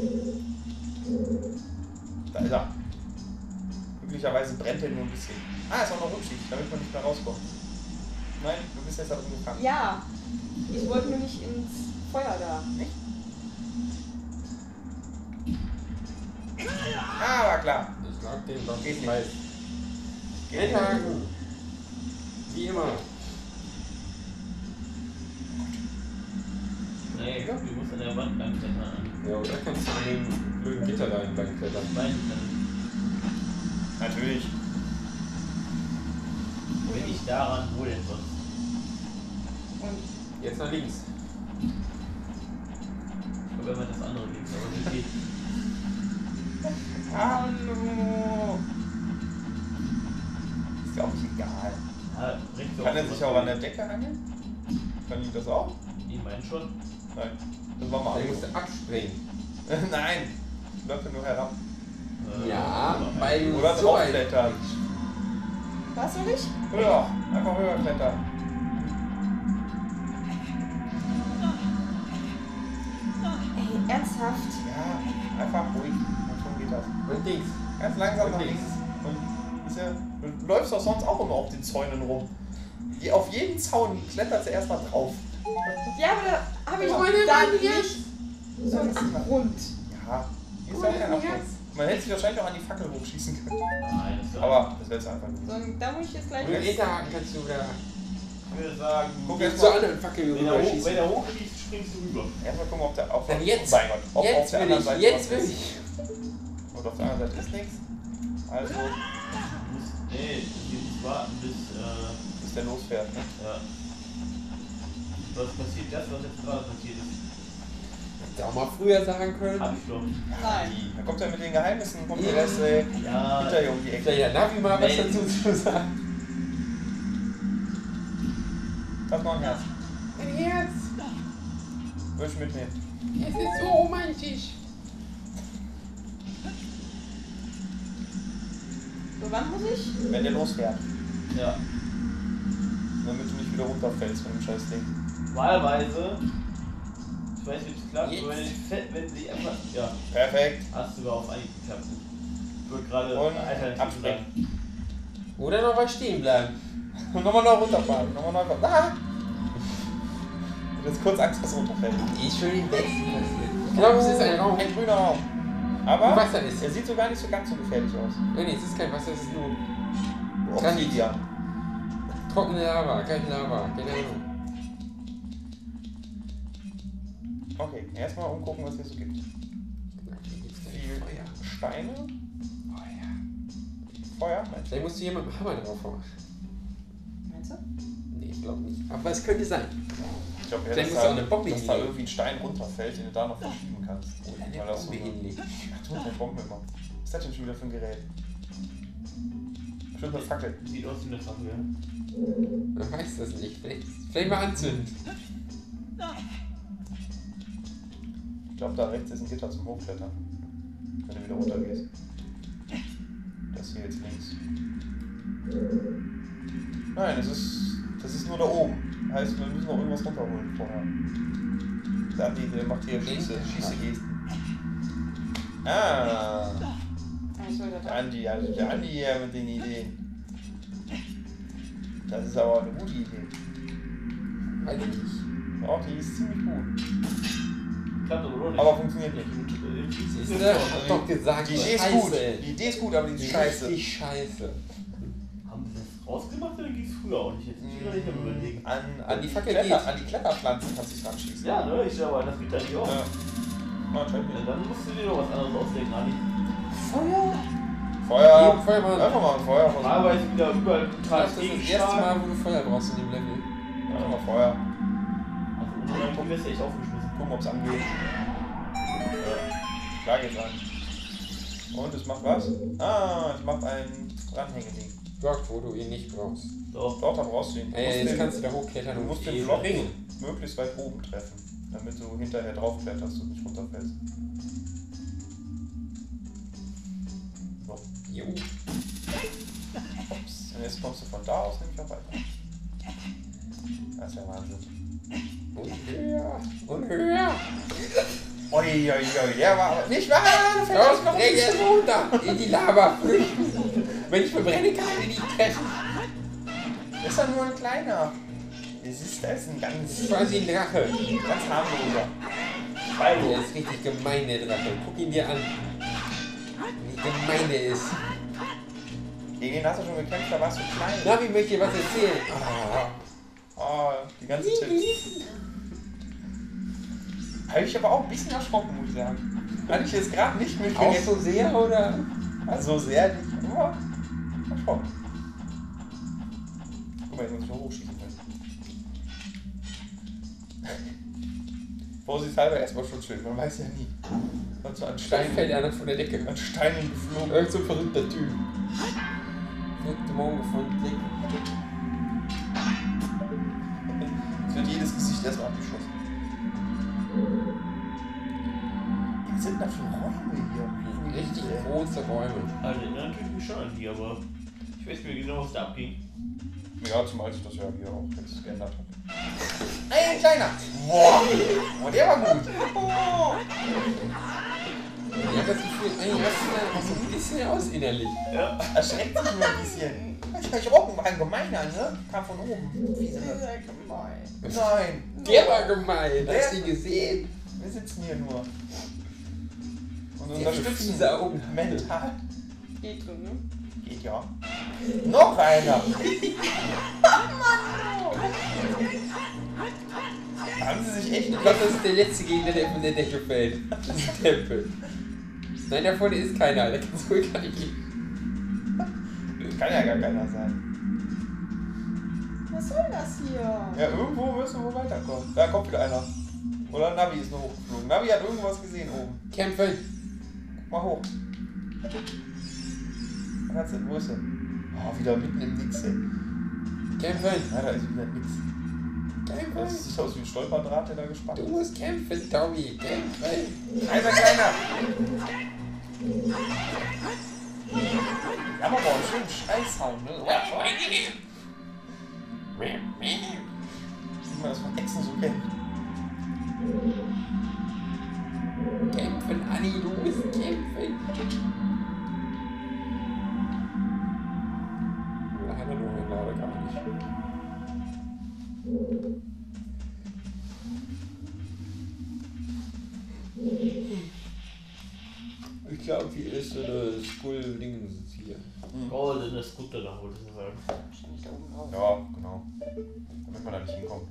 Da ist er. Möglicherweise brennt er nur ein bisschen. Ah, ist auch noch Rückschicht, damit man nicht mehr rauskommt. Nein, du bist jetzt da drin gefangen. Ja. Ich wollte nur nicht ins Feuer da. Nicht? Ah, war klar. Ich glaube, den Block Geht ist nicht. weiß. Geht nicht. Endhaken. Wie immer. Nee, du musst an der Wand lang klettern. Ja, oder kannst du an dem blöden Gitter da entlang klettern. Weiß ich nicht. Natürlich. Wenn ich daran, wo denn sonst? Und Jetzt nach links. Aber wenn man das andere links, aber das geht. Hallo. Ist ja auch nicht egal. Ja, rechts Kann er sich auch an der Decke hangeln? Kann ich das auch? Ich meine schon. Nein. Das war mal Der alles. musste abspringen. Nein. Läuft er nur herab. Äh, Ja, oder- weil Oder so ein... draufklettern. was soll ich? Höher. Einfach höher klettern. Ey, ernsthaft? Ja, einfach ruhig. Und schon geht das. Und links. Ganz langsam Und nach links. links. Und ist ja, du läufst doch sonst auch immer auf den Zäunen rum. Die auf jeden Zaun klettert sie erstmal drauf. Ja, aber da habe ich Oh, doch meine da Mann, nicht jetzt. so einen Grund. Ja, hier ist Oh, ja kein mein Abschluss. Herz. Man hätte sich wahrscheinlich auch an die Fackel hochschießen können. Nein, das ist Aber das wäre jetzt einfach nicht. So, und da muss ich jetzt gleich. Und den Hinterhaken kannst du da Ich würde sagen, Guck bis erst zur mal. anderen Fackel wenn er, hoch, wenn rüberschießen. er hochschießt, springst du rüber. Erstmal gucken, ob der auf Dann jetzt. Oh mein Gott, ob auf Jetzt der will anderen ich, Seite jetzt was will ist. ich. Und auf der anderen Seite ist nichts. Also, Du musst, nee, du musst warten, bis, äh, bis der losfährt. Ne? ja. Was passiert, das, was jetzt gerade passiert ist? Hätte auch mal früher sagen können. Hab ich doch. Nein. Da kommt er mit den Geheimnissen, kommt der Rest äh, Ja, hinter ihr um die Ecke. Vielleicht der Navi mal was Nee. dazu zu sagen. Hast noch ein Herz. Mein Herz. Würde ich mitnehmen. Es ist so romantisch. So, wann muss ich? Wenn der losfährt. ja. Damit du nicht wieder runterfällst von dem scheiß Ding. Wahlweise, ich weiß nicht, ob es klappt, Jetzt. aber wenn, ich fett, wenn sie einfach, ja, Perfekt. hast du sogar auf einige geklappt. Ich würde gerade Und alternativ abspringen. sagen. Oder noch was stehen bleiben. Und nochmal neu runterfahren. Nochmal neu runterfahren. Ah! Ich hab jetzt kurz Angst, dass es runterfällt. Ist schon im besten passiert. Ich glaube, es ist ein Raum. Ein grüner Raum. Aber Wo Wasser ist. er sieht so gar nicht so ganz so gefährlich aus. Nein, nee, es ist kein Wasser, es ist nur Obsidian. trockene Lava, kein Lava, keine Ahnung. Okay, erstmal umgucken, was es hier so gibt. Viel Steine, Oh ja. Feuer, Mensch. Vielleicht musst du hier mit dem Hammer drauf hauen. Meinst du? Nee, ich glaube nicht. Aber es könnte sein. Ich glaube, ja, Vielleicht dass, musst du auch da, eine Bombe dass da hinlegen. irgendwie ein Stein runterfällt, den du da noch verschieben kannst. Oder eine Weil das Bombe so- hinlegt. Ach du, eine Bombe immer. Was ist das denn schon wieder für ein Gerät? Bestimmt eine Fackel. Sieht aus wie eine Fackel, ja. Man weiß das nicht. Vielleicht, vielleicht mal anzünden. Ich glaube, da rechts ist ein Gitter zum Hochklettern. Wenn du wieder runter gehst. Das hier jetzt links. Nein, das ist, das ist nur da oben. Heißt, wir müssen noch irgendwas runterholen vorher. Der Andi, der macht hier Schieße, Schieße-Gesten. Ah, Ich soll das der Andi, also der Andi hier mit den Ideen. Das ist aber eine gute Idee. Weiß ich nicht. Auch die ist ziemlich gut. Klappt aber auch nicht. Aber funktioniert nicht. Siehst du? Hab doch gesagt, Die Idee ist scheiße, gut. ey. Die Idee ist gut, aber die ist scheiße. Richtig scheiße. Haben die das rausgemacht oder ging es früher auch nicht? Jetzt bin ich gar nicht am überlegen. An, An die Fackel Kletter, geht. an die Kletterpflanzen kannst du dich ranschießen. Ja, ne? Ich aber das geht eigentlich auch. Ja. Ah, check Ja, mich. dann musst du dir noch was anderes ausdenken, Ali. Feuer? Feuer. Eben Feuermann. Einfach mal ein Feuer. Normalerweise wieder überall Ich glaube, das ist das erste Mal, wo du Feuer brauchst in dem Level. Einfach mal Feuer. Also, und dann kommt jetzt echt aufgeschmissen. Gucken, ob es angeht. Ja. Klar geht's an. Und es macht was? Ah, es macht ein Dranhängeding. Block, wo du ihn nicht brauchst. Doch. Dort, da brauchst du ihn. Du Ey, musst jetzt den, kannst du da hochklettern du und musst den ihn Block ringen. möglichst weit oben treffen, damit du hinterher drauf kletterst und nicht runterfällst. So. Jo. Ups. Und jetzt kommst du von da aus nämlich auch weiter. Das ist ja Wahnsinn. Und höher. Und höher. Uiuiui, der war aber nicht wahr. Du fällst Los, noch dreh jetzt runter. In die Lava flüchten. Wenn ich verbrenne, kann ich nicht treffen. Das ist doch nur ein kleiner. Das ist, das ist ein Das ganz, ist quasi ein Drache. ganz harmloser. Der ist richtig gemein, der Drache. Guck ihn dir an. Wie gemein der ist. Gegen den hast du schon gekämpft, da warst du klein. Navi möchte dir was erzählen. Ah. Oh, die ganzen Tipps. Habe ich aber auch ein bisschen erschrocken, muss ich sagen. Hatte ich jetzt gerade nicht mit Auch so sehr, oder? Also sehr nicht, aber erschrocken. Guck mal, jetzt muss ich noch hochschießen können. Vorsichtshalber erstmal Schutzschild, man weiß ja nie. Und so an Stein Steinen, fällt einer von der Decke. an Steinen geflogen. Irgend so ein verrückter Typ. Verrückte Morgen von Blick. Es wird jedes Gesicht erstmal abgeschossen. Was sind da für Räume hier? Richtig große Räume. Also, erinnert natürlich mich schon an die, aber ich weiß nicht mehr genau, was da abging. Ja, zumal sich das ja hier auch jetzt geändert hat. Ey, ein kleiner! Boah! Oh, der war gut! Oh. Ich hab das Gefühl, eigentlich rastet er auch so ein bisschen aus innerlich. Ja. Erschreckt sich nur ein bisschen. Ich war erschrocken, war ein gemeiner, ne? Kam von oben. Fiese. Sehr gemein. Nein! Der war gemein. Der- Hast du ihn gesehen? Wir sitzen hier nur. Und Der unterstützen fiese Augen. mental. Geht drin, ne? Geht ja. Noch einer! Haben sie sich echt Ich glaube, das ist der letzte Gegner, der von der Decke fällt. Das ist ein Tempel. Nein, da vorne ist keiner. Der kann es wohl gar nicht geben. Kann ja gar keiner sein. Was soll das hier? Ja, irgendwo müssen wir wohl weiterkommen. Da kommt wieder einer. Oder Navi ist nur hochgeflogen. Navi hat irgendwas gesehen oben. Kämpfen. Mal hoch. Was hat's denn? Wo ist er? Oh, wieder mitten im Nix, ey. Kämpfen. Ja, da ist wieder nix. Das Kämpfen. sieht aus wie ein Stolperdraht, der da gespannt Du ist. musst kämpfen, Tommy. Kämpfen. Alter Kleiner! Wir haben aber auch einen schönen Scheißhauen, ne? Wie man das von Echsen so kennt. Kämpfen, Anni, du musst kämpfen. Leider nur, leider gar nicht. Ich glaube, hier ist so eine Skull-Dingens hier. Oh, das ist eine Skutte da, wollte ich sagen. Wahrscheinlich da oben raus. Ja, genau. Damit man da nicht hinkommt.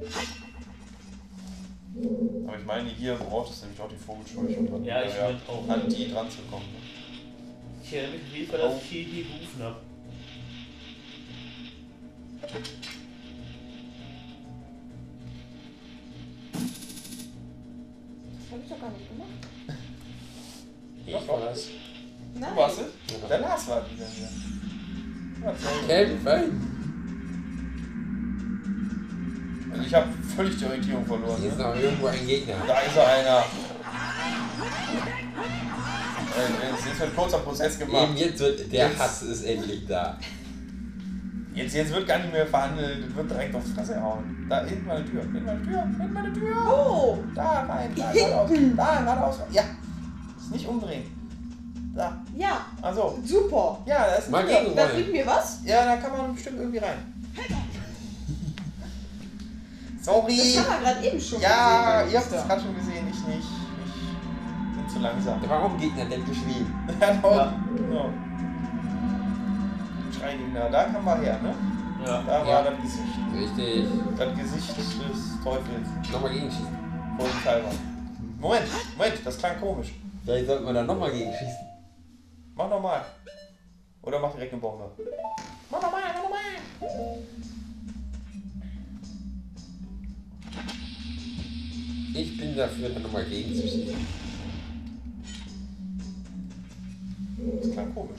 Aber ich meine, hier braucht es nämlich auch die Vogelscheuche, um dran, Ja, ich ja, meine auch. an die dran zu kommen. Ne? Ich erinnere mich auf jeden Fall, dass ich hier, hier gerufen habe. Das hab ich doch gar nicht gemacht. Ich war's. Nein. Du warst es? Ja. Der Lars war wieder hier. Was soll Kämpfen! Also ich habe völlig die Orientierung verloren. Hier ist Ne? noch irgendwo ein Gegner. Da ist er einer. Es ist ein kurzer Prozess gemacht. Eben jetzt wird der Jetzt. Hass ist endlich da. Jetzt, jetzt wird gar nicht mehr verhandelt, es wird direkt auf die Fresse hauen. Da, hinten meine Tür, hinten meine Tür, hinten meine Tür. Oh! Da rein, da geradeaus, da geradeaus. Ja, ist nicht umdrehen. Da, Ja, also, super. ja, da ist Mal eine Tür. gegen Wer wollen. bringt mir was? Ja, da kann man bestimmt irgendwie rein. Sorry. Das haben wir gerade eben schon Ja, gesehen. ihr habt es gerade schon gesehen, ich nicht. Ich bin zu langsam. Warum Gegner denn geschrien? Ja, da unten. Ja. Schreigegner, da kam wir her, ne? Ja. Da war Ja. das Gesicht. Richtig. Das Gesicht des Teufels. Nochmal gegenschießen. Vor dem Teil war. Moment, Moment, das klang komisch. Vielleicht sollten wir da nochmal gegenschießen. Mach nochmal. Oder mach direkt eine Bombe. Mach nochmal, mach nochmal. Ich bin dafür, da nochmal gegenzuschießen. Das klang komisch.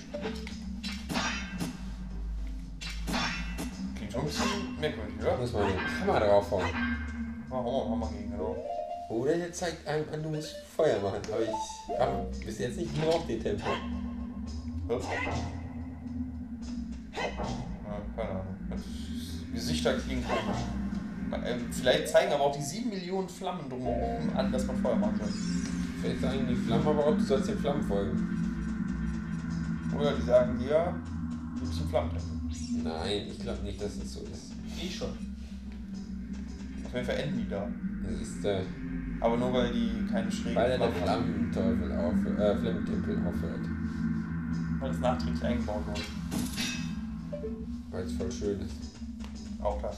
Klingt schon ein bisschen merkwürdig, Da oder? muss man den Hammer draufhauen. Warum haben wir gegen, genau. Oder der zeigt einem an, du musst Feuer machen. Aber ich habe bis jetzt nicht gebraucht, den Tempo. Ja, keine Ahnung. Das Gesichter klingen komisch. Ähm, Vielleicht zeigen aber auch die sieben Millionen Flammen drumherum an, dass man Feuer machen soll. Vielleicht sagen die Flammen aber auch, du sollst den Flammen folgen. Oder die sagen dir, du bist ein Flammentempel. Nein, ich glaube nicht, dass es so ist. Ich schon. Auf jeden Fall enden die da. Das ist äh, Aber nur weil die keine schrägen weil er der Flammen haben. Flammenteufel aufhört, äh, Flammentempel aufhört. Weil es nachträglich eingebaut wurde. Weil es voll schön ist. Auch das.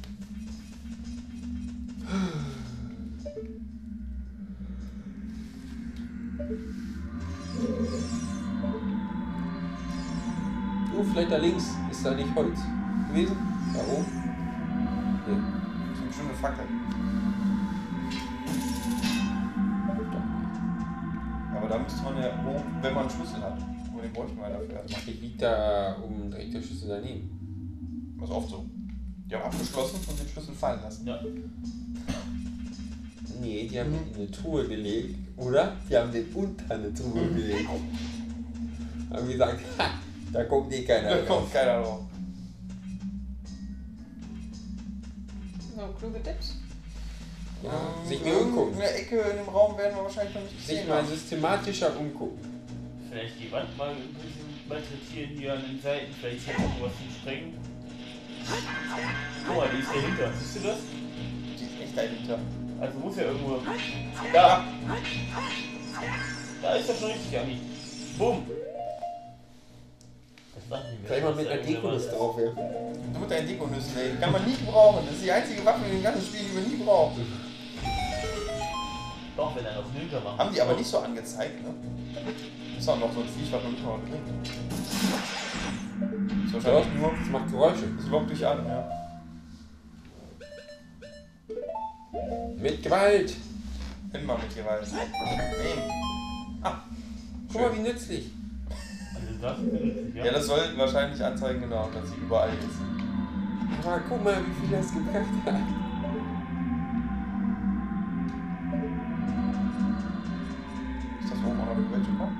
Oh, vielleicht da links ist da nicht Holz gewesen? Da oben? Nee. Das ist eine schöne Fackel. Aber da müsste man ja hoch, wenn man einen Schlüssel hat. Und den bräuchten wir dafür erstmal. Ich liegt da oben direkt der Schlüssel daneben. Das ist oft so. Die haben abgeschlossen und den Schlüssel fallen lassen. Ja. Nee, die haben ihn in eine Truhe gelegt, oder? Die haben den unter eine Truhe gelegt. Haben gesagt, ha, da kommt eh keiner Da drauf. kommt keiner drauf. So, kluge Tipps. Ja, Ähm, sich mal umgucken. In der Ecke in dem Raum werden wir wahrscheinlich noch nicht Sich gesehen mal haben. systematischer umgucken. Vielleicht die Wand mal ein bisschen malträtieren hier an den Seiten. Vielleicht ist ja noch was zum Sprengen. Guck mal, die ist dahinter. Siehst du das? Die ist echt dahinter. Also muss ja irgendwo. Da! Da ist er schon richtig, Ami. Bumm! Das machen die mir. Vielleicht mal mit einer Dekonuss draufwerfen. Du mit deinen Dekonüssen, ey. Die kann man nie brauchen. Das ist die einzige Waffe in dem ganzen Spiel, die man nie braucht. Doch, wenn er noch Nöter macht. Haben die aber nicht so angezeigt, ne? Das ist auch noch so ein Viech, was man nicht mal bringt. Das ist wahrscheinlich nur. Das macht Geräusche. Das lockt dich an, ja. Mit Gewalt. Immer mit Gewalt. Nehmen. Ah. Guck mal, wie nützlich. Also das ist nützlich, ja. Ja, das soll wahrscheinlich anzeigen, genau, dass sie überall ist. Aber guck mal, wie viel das gebracht hat. Ist das oben auch noch welche kommen?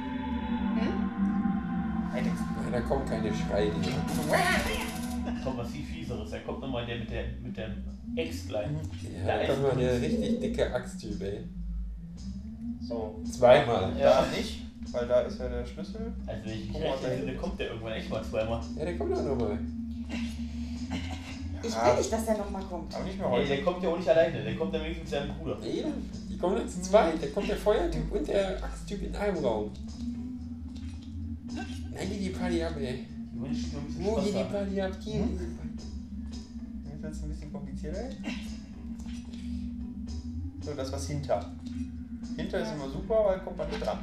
Hm? Heidex. Nein, da kommen keine Schreidinger. Da kommt was viel Fieseres. Da kommt nochmal der mit der mit dem Äxtlein. Ja, da kommt mal der richtig dicke Axttyp, ey. So. Zweimal. Da nicht, weil da ist ja der Schlüssel. Also wenn ich mich Guck mal, recht da entsinne, kommt der irgendwann echt mal zweimal. Ja, der kommt auch nochmal. Ich Ja. will nicht, dass der nochmal kommt. Aber nicht mehr Nee, heute. der kommt ja auch nicht alleine. Der kommt dann wenigstens mit seinem Bruder. Ja, die kommen dann zu zweit. Da kommt der Feuertyp und der Axttyp in einem Raum. Nein, geh die Party ab, ey. Die wünschen nur ein bisschen Wo Spaß geht die haben. Party ab? Hier. Hm? Jetzt wird es ein bisschen komplizierter. So, das was hinter. Hinter ist immer super, weil kommt man nicht dran.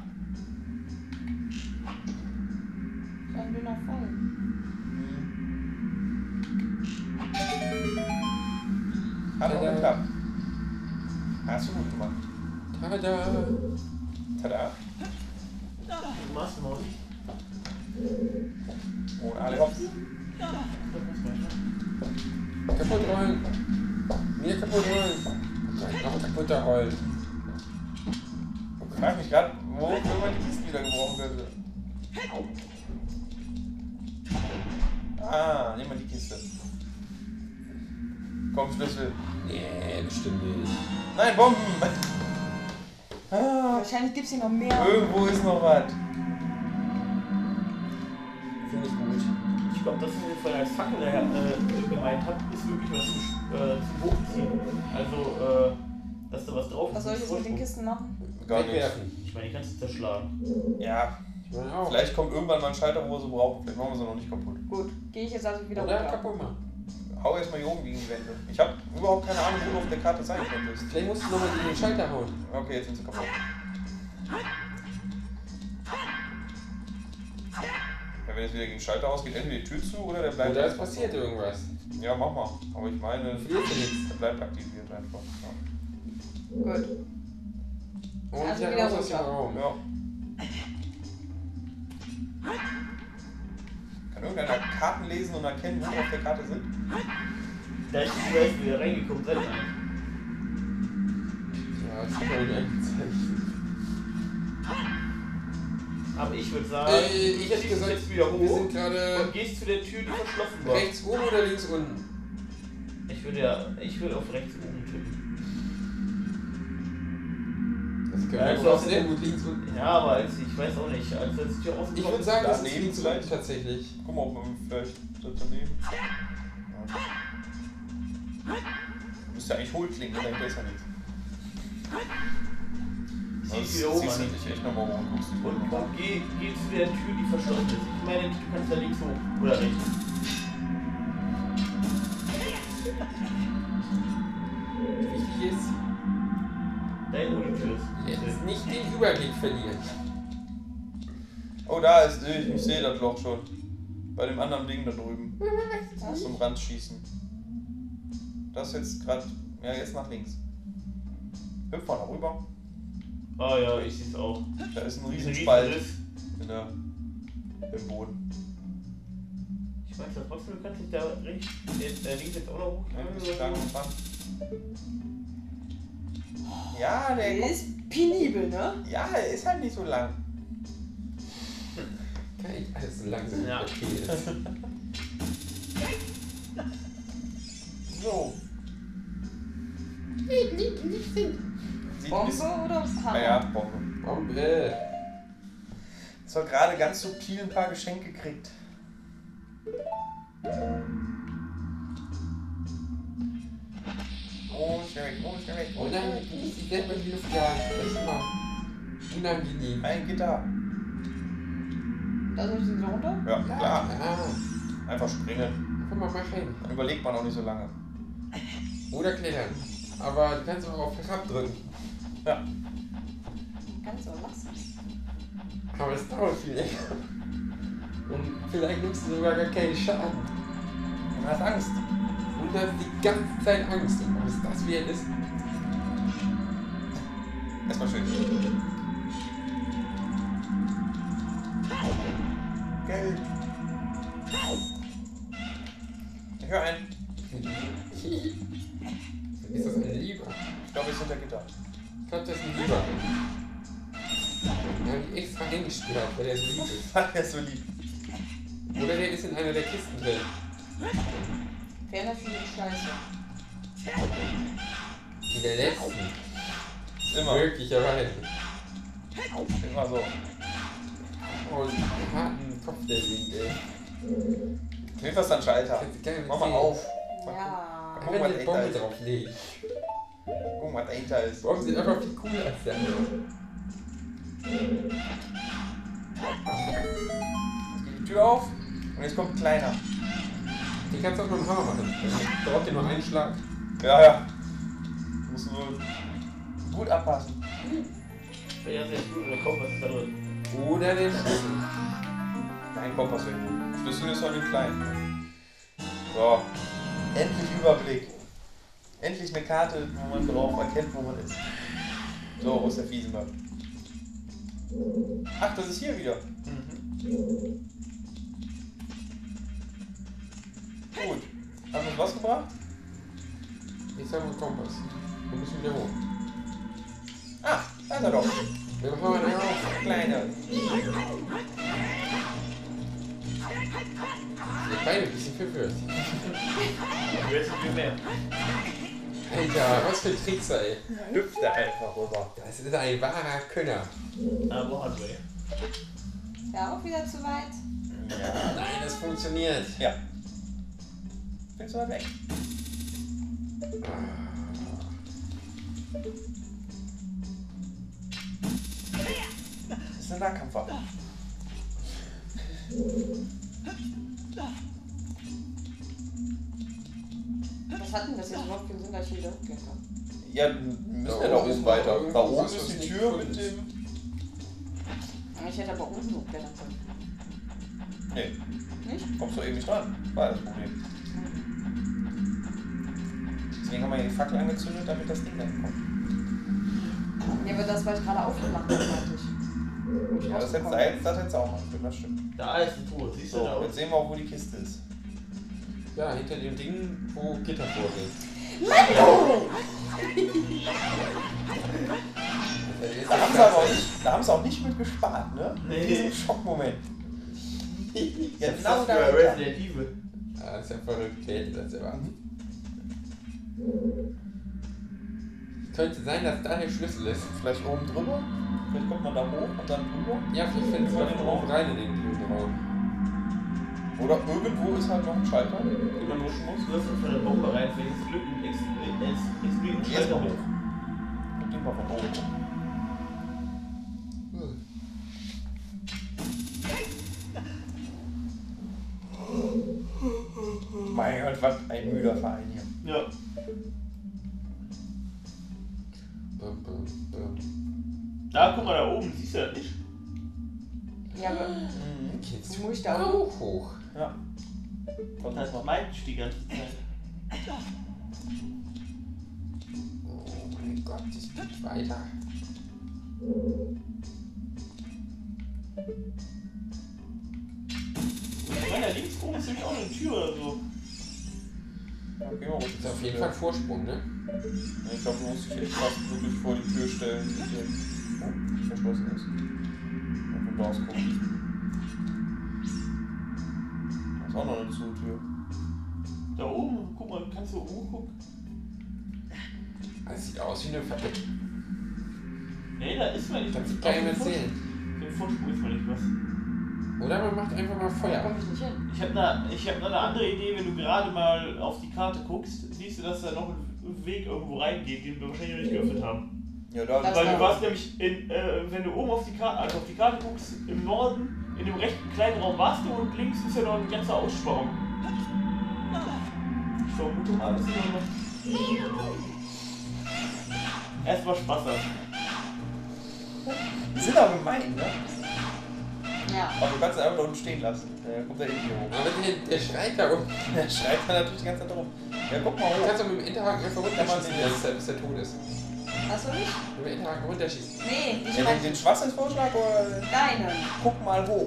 Ein dünner Fall. Hat auch Tada. geklappt. Hast du gut gemacht. Tada. Tada. Was machst du, Maus? Und alle hops. Kaputt rollen. Mir kaputt rollen. Nein, noch kaputter rollen. Ich frage mich gerade, wo immer die Kisten wieder gebrochen wird. Ah, nehmen wir die Kiste. Komm, Schlüssel. Nee, bestimmt nicht. Nein, Bomben! Ah, Wahrscheinlich gibt es hier noch mehr. irgendwo ist noch was. Finde ich gut. Ich glaube, das, was ihr vorhin als Fackel äh, gemeint habt, ist wirklich was zum, äh, zum Hochziehen. Also, äh, dass da was drauf ist. Was soll ich jetzt mit den Kisten machen? Gar nicht. Wegwerfen. Ich meine, die kannst du zerschlagen. Ja, Ich meine auch. vielleicht kommt irgendwann mal ein Schalter, wo wir sie brauchen. Vielleicht machen wir sie noch nicht kaputt. Gut, gehe ich jetzt also wieder Oder runter. kaputt machen. Hau erstmal hier oben gegen die Wände. Ich habe überhaupt keine Ahnung, wo du auf der Karte sein könntest. Vielleicht musst du nochmal gegen den Schalter hauen. Okay, jetzt sind sie kaputt. Ja, wenn jetzt wieder gegen den Schalter ausgeht, entweder die Tür zu oder der bleibt. Oder es passiert irgendwas. Ja, mach mal. Aber ich meine, Du verlierst ja nichts. der bleibt aktiviert einfach. Ja. Gut. Und Also ja, wieder raus aus dem runter. Raum. Ja. Kann irgendeiner Karten lesen und erkennen, wo wir auf der Karte sind? Da ist die Welt wieder reingekommen, seid ihr eigentlich. Ja, das hat er nicht angezeigt. Aber ich würde sagen, Äh, ich hätte ziehst gesagt, jetzt wieder wir hoch sind gerade und gehst zu der Tür, die verschlossen war. rechts oben oder links unten? Ich würde ja, ich würde auf rechts oben tippen. Das können wir Ja, einfach also- sehr gut links unten. Ja, aber als, ich weiß auch nicht, als als die Tür Ich rausgekommen würde sagen, das ist daneben links unten vielleicht. tatsächlich. Guck mal, ob man vielleicht so daneben. Ja. Müsste ja eigentlich Hohlklingen, dahinter ist ja nichts. zieh Das ich wieder hoch, ziehst du Mann. dich echt nochmal hoch und guckst dich Und, mal. und geh, geh zu der Tür, die verschlossen ist. Ich meine, du kannst da links hoch oder rechts. Wichtig ist, Da hinten, wo die Tür ist. jetzt nicht den Überblick verlieren. Oh, da ist, ich, ich sehe das Loch schon. Bei dem anderen Ding da drüben. Zum Rand schießen. Das jetzt gerade, ja, jetzt nach links. Hüpf mal da rüber. Ah ja, ich sehe es auch. Da ist ein Riesen Riesenspalt Riss. in der, im Boden. Ich weiß ja trotzdem, du kannst dich da rechts, jetzt, äh, links jetzt auch noch hoch. Ja, ein bisschen stark dran. Ja, der Der ist penibel, ne? Ja, der ist halt nicht so lang. Kann ich alles so langsam Ja. okay ist. So. Sieht ein Bombe bisschen. oder Hammer? Ja, ja, Bombe. Bombe. Jetzt hat gerade ganz subtil ein paar Geschenke gekriegt. Oh, schnell weg, oh, schnell weg. Oh nein, du musst dich selber in die Luft jagen. Das ist immer unangenehm. Ein Gitter. Da soll ich den so runter? Ja, klar. Ja, Einfach springen. einfach mal machen. Dann überlegt man auch nicht so lange. Oder klettern. Aber du kannst auch auf Herab drücken. Ja. Ganz so lassen. Aber es dauert viel länger. Und vielleicht nimmst du sogar gar keinen Schaden. Du hast Angst. Und du hast die ganze Zeit Angst. Und was das wieder ist. Erstmal schön. Geld. Ich höre einen. Ist das ein Lieber? Ich glaube, es ist hinter Gitter. Ich glaube, das ist ein Lieber. Den habe ich extra eingesperrt, weil der so lieb ist. Weil er so lieb. Oder der ist in einer der Kisten drin. Wäre natürlich scheiße. In der letzten. Ist immer. Möglicherweise. Immer so. Oh, einen harten Kopf der Wind, ey. Hilf was dann Schalter. Kannst du gerne Mach mal sehen. auf. Ja. Guck Wenn mal, eine dahinter Bombe ist. drauf legt. Guck mal, was dahinter ist. Bomben sind einfach viel cooler als der andere. Jetzt geht die Tür auf und jetzt kommt ein kleiner. Den kannst du auch mit dem Hammer machen. Da braucht ihr nur einen Schlag. Ja, ja. Du musst nur gut abpassen. Ja, sehr gut, der Kopf, was ist da drin? Oder den Schlüssel. Kein Kompass irgendwo. Schlüssel ist von den kleinen. So. Endlich Überblick. Endlich eine Karte, wo man drauf erkennt, wo man ist. So, wo ist der Fiesenberg? Ach, das ist hier wieder. Mhm. Gut. Haben wir uns was gebracht? Jetzt haben wir einen Kompass. Wir müssen wieder hoch. Ah, da ist er doch. Wir machen einen auf. Kleine. Wir beide ein bisschen verwirrt. Wer ist viel mehr? Alter, was für ein Trickser, ey. Hüpft er einfach rüber. Das ist ein wahrer Könner. Ah, wo hat wir? Ja, auch wieder zu weit. Ja. Nein, das funktioniert. Ja. Willst du mal weg? Das ist eine Nahkampfwaffe. Was hat denn das jetzt überhaupt für einen Sinn, dass ich wieder hochklettern? Ja, wir müssen Da ja da oben ist oben noch weiter. irgendwo Da oben was, ist was die nicht Tür gefunden mit ist. dem... Ich hätte aber unten hochklettern können. Nee, Nicht? kommst du eben nicht dran. War das Problem. Deswegen haben wir hier die Fackel angezündet, damit das Ding dann kommt. Ja, aber das war ich gerade aufgemacht habe, meinte ich. Wo ich Ja, das hätte rausgekommen das hätte auch machen können, das stimmt. Da ist ein Tor, siehst du So, da jetzt sehen wir auch, wo die Kiste ist. Ja, hinter dem Ding, wo Gitter vorgeht. Da haben sie aber auch nicht, da haben sie auch nicht mit gespart, ne? Nee. In diesem Schockmoment. Ja, Das genau ist da. für Resident Evil. Ja, das ist ja verrückt, wer hätte das erwartet. Könnte sein, dass da der Schlüssel ist. Vielleicht oben drüber, vielleicht kommt man da hoch und dann drüber. Ja, vielleicht findet man den Raum rein in den blöden Raum. Oder irgendwo ist halt noch ein Schalter, den man nutzen muss. Du wirst von der Bombe rein, wenn es Glück und explodiert Erst Schalter mal hoch. hoch. Guck den mal von oben. Mein Gott, was ein müder Verein hier. Ja. Bum, bum, bum. Da, guck mal, da oben, siehst du das nicht? Ja, aber Mhm. Geht's wo muss ich da hoch? auch hoch? Ja. Kommt Das das mal. meinte ich die ganze Zeit. Oh mein Gott, das geht weiter. Ich meine, da links oben ist nämlich auch eine Tür oder so. Okay, mal Das ist auf jeden Fall ein Vorsprung, ne? Ich glaube, du musst dich echt fast wirklich vor die Tür stellen, die hier oh, verschlossen ist. Und von rausgucken. Da ist auch noch eine Zutür. Da oben, guck mal, kannst du oben gucken? Das sieht aus wie eine Fabrik. Nee, da ist man nicht. Das kann ich mir Auf dem erzählen. Vorsprung- Im Vorsprung ist man nicht was. Oder man macht einfach mal Da Feuer. komme ich nicht hin. Ich habe da, ich hab da eine andere Idee, wenn du gerade mal auf die Karte guckst, siehst du, dass da noch ein Weg irgendwo reingeht, den wir wahrscheinlich noch nicht geöffnet haben. Ja, da Das Weil du war- warst nämlich, in, äh, wenn du oben auf die Karte, also auf die Karte guckst, im Norden, in dem rechten kleinen Raum warst du und links ist ja noch eine ganze Aussparung. Ich vermute mal, das ist immer noch. Erstmal Spaß haben. Die sind aber gemein, ne? Ja. Aber du kannst ihn einfach da unten stehen lassen. Dann kommt er eh hier hoch. Aber der, der schreit da unten. Der schreit dann natürlich die ganze Zeit rum. Ja, guck mal Du hoch. kannst doch mit dem Interhaken einfach runterschießen, Ja, bis er, bis er tot ist. Hast du nicht? Mit dem Interhaken runterschießen. Nee, ich Ja, den, meine den Schwachsinnsvorschlag oder deinen. guck mal hoch.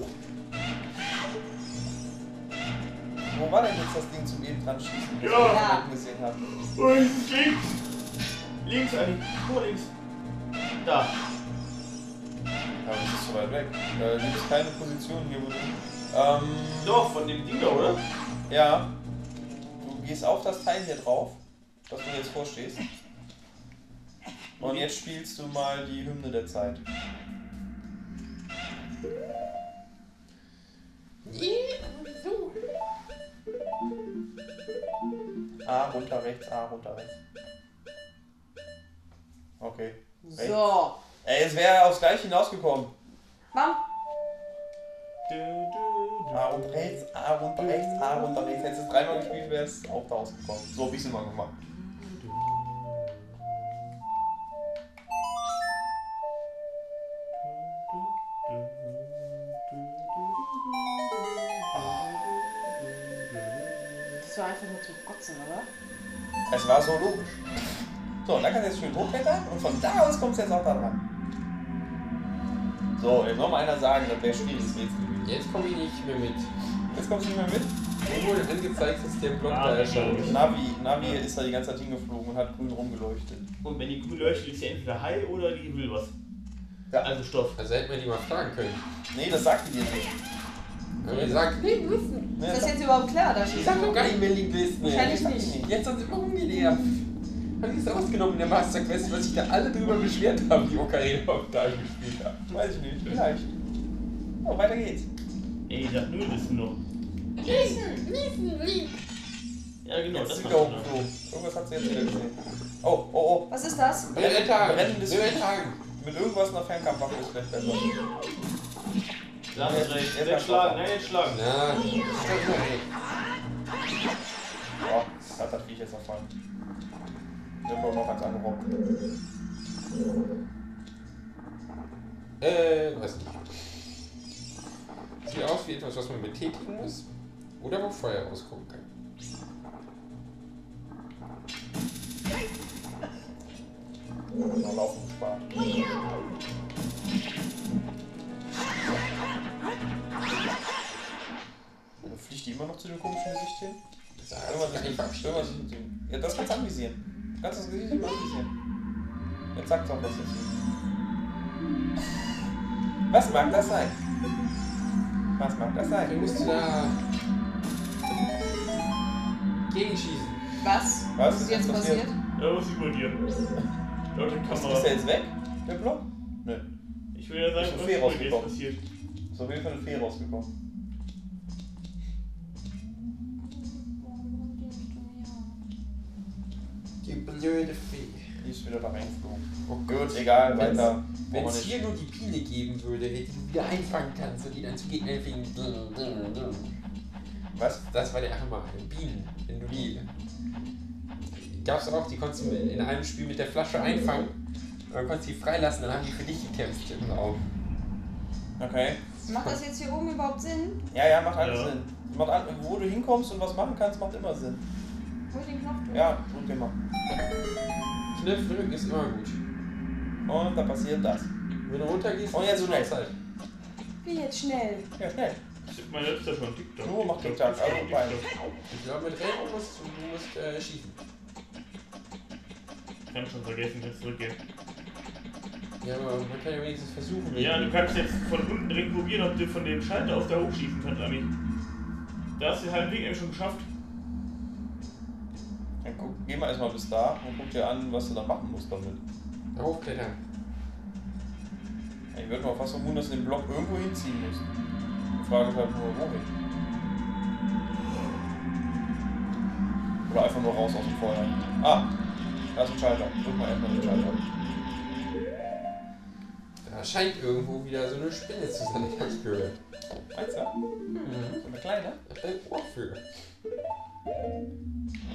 Wo war denn jetzt das Ding zum eben dran schießen? das Ja. ich Ja. hinten gesehen habe? Oh, es ist links! Links, Anni. Nur links. Da. Ja, das ist so weit weg. Äh, gibt es keine Position hier, wo du. Ähm, Doch, von dem Ding da, oder? ja. Du gehst auf das Teil hier drauf, das du jetzt vorstehst. Und jetzt spielst du mal die Hymne der Zeit. So. A runter rechts, A runter rechts. Okay. So. Ey, es wäre aufs Gleiche hinausgekommen. Bam. Du, du, du. A runter rechts, A runter rechts, A runter rechts. Hättest du es dreimal gespielt, wäre es auch da rausgekommen. So hab ich es immer gemacht. Das war einfach nur zum Kotzen, oder? Es war so logisch. So, und dann kannst du jetzt schön hochklettern und von da aus kommst du jetzt auch da dran. So, jetzt noch mal einer sagen, das wäre schwieriges Rätsel gewesen. Jetzt komme ich nicht mehr mit. Jetzt kommst du nicht mehr mit? Mir wurde angezeigt, dass der Block Ah, da erscheint. Navi, Navi ist da die ganze Zeit hingeflogen und hat grün rumgeleuchtet. Und wenn die grün leuchtet, ist sie entweder Hai oder die will was. Ja. Also Stoff. Also hätte man die mal fragen können. Nee, das sagt die dir nicht. Aber die sagt, nee, wissen. Nee, Ist das jetzt überhaupt klar? Da Ich steht sag doch gar nicht mehr Linguisten. Wahrscheinlich sag nicht. ich nicht. Jetzt haben sie immer rumgelehrt. Haben die es ausgenommen in der Master Quest, was sich da alle drüber beschwert haben, die Ocarina of Time gespielt haben. Weiß ich nicht, vielleicht. Oh, weiter geht's. Ey, ich sag null wissen noch. Lesen, lesen, lesen. Ja genau, Jetzt das ist war wieder schon. hochgeflogen. Irgendwas hat sie jetzt wieder gesehen. Oh, oh, oh. Was ist das? Will enttarnen. Brennendes Will Licht. enttarnen. Mit irgendwas in der Fernkampfwaffe ist vielleicht besser. Da hast du recht. Jetzt Jetzt schlagen, nein, jetzt schlagen. Na, das ist doch nicht. Boah, hat das Viech jetzt noch fallen. Sind wir noch eins angerockt. Äh, weiß nicht. Sieht aus wie etwas, was man betätigen muss. Oder wo Feuer rauskommen kann. Noch laufen gespart. Fliegt die immer noch zu dem komischen Gesicht hin? Das Irgendwas kann ist ich nicht falsch. Irgendwas ist nicht. Ja, das kannst du anvisieren. Du kannst das Gesicht immer anvisieren. Jetzt sagt doch was dazu. Was mag das sein? Was mag das Dann sein? musst du da gegenschießen. Was? Was ist jetzt passiert? Ja, was ist bei dir? Laut der Ist, ist Kamera. der jetzt weg? Der Block? Nö. Ich will ja sagen, Ist was eine Fee ist bei dir jetzt rausgekommen. passiert? Ist auf jeden Fall eine Fee rausgekommen. Die blöde Fee. Die ist wieder da reingeflogen. Oh Gut, egal, weiter. Wenn Brauchen es wir hier nicht. nur die Biene geben würde, die du wieder einfangen kannst und die dann zu Gegnern fliegen. Was? Das war der Hammer. Bienen, wenn du die. Gab es auch, die konntest du in einem Spiel mit der Flasche einfangen. Und dann konntest du die freilassen, dann haben die für dich gekämpft im Raum. Okay. Macht das jetzt hier oben überhaupt Sinn? Ja, ja, macht alles Ja. Sinn. Macht an, wo du hinkommst und was machen kannst, macht immer Sinn. Wo ich den Knopf drücke? Ja, drück den mal. Kniff drücken ist immer gut. Und da passiert das. Wenn du runtergehst, Und jetzt hast du schnell. noch Zeit. Wie jetzt schnell? Ja, schnell. Mein letzter schon TikTok. Nur macht TikTok, also beide. Ich glaube, mit Rennen musst du musst, äh, schießen. Kann schon vergessen, jetzt zurückgehen. Ja, aber man kann ja wenigstens versuchen. wenn Ja, du kannst jetzt von unten direkt probieren, ob du von dem Schalter aus da hochschießen kannst, eigentlich. Da hast du den halben Weg eigentlich schon geschafft. Dann guck, geh mal erstmal bis da und guck dir an, was du dann machen musst damit. Da hochklettern. Ich würde mal fast vermuten, dass du den Block irgendwo hinziehen musst. Die Frage ist halt nur, wohin? Oder einfach nur raus aus dem Feuer. Ah, da ist ein Schalter. Drück mal erstmal den Schalter. Da scheint irgendwo wieder so eine Spinne zu sein, die ich gehört. Meinst du? Mhm. So eine kleine? Da steht Ohr für.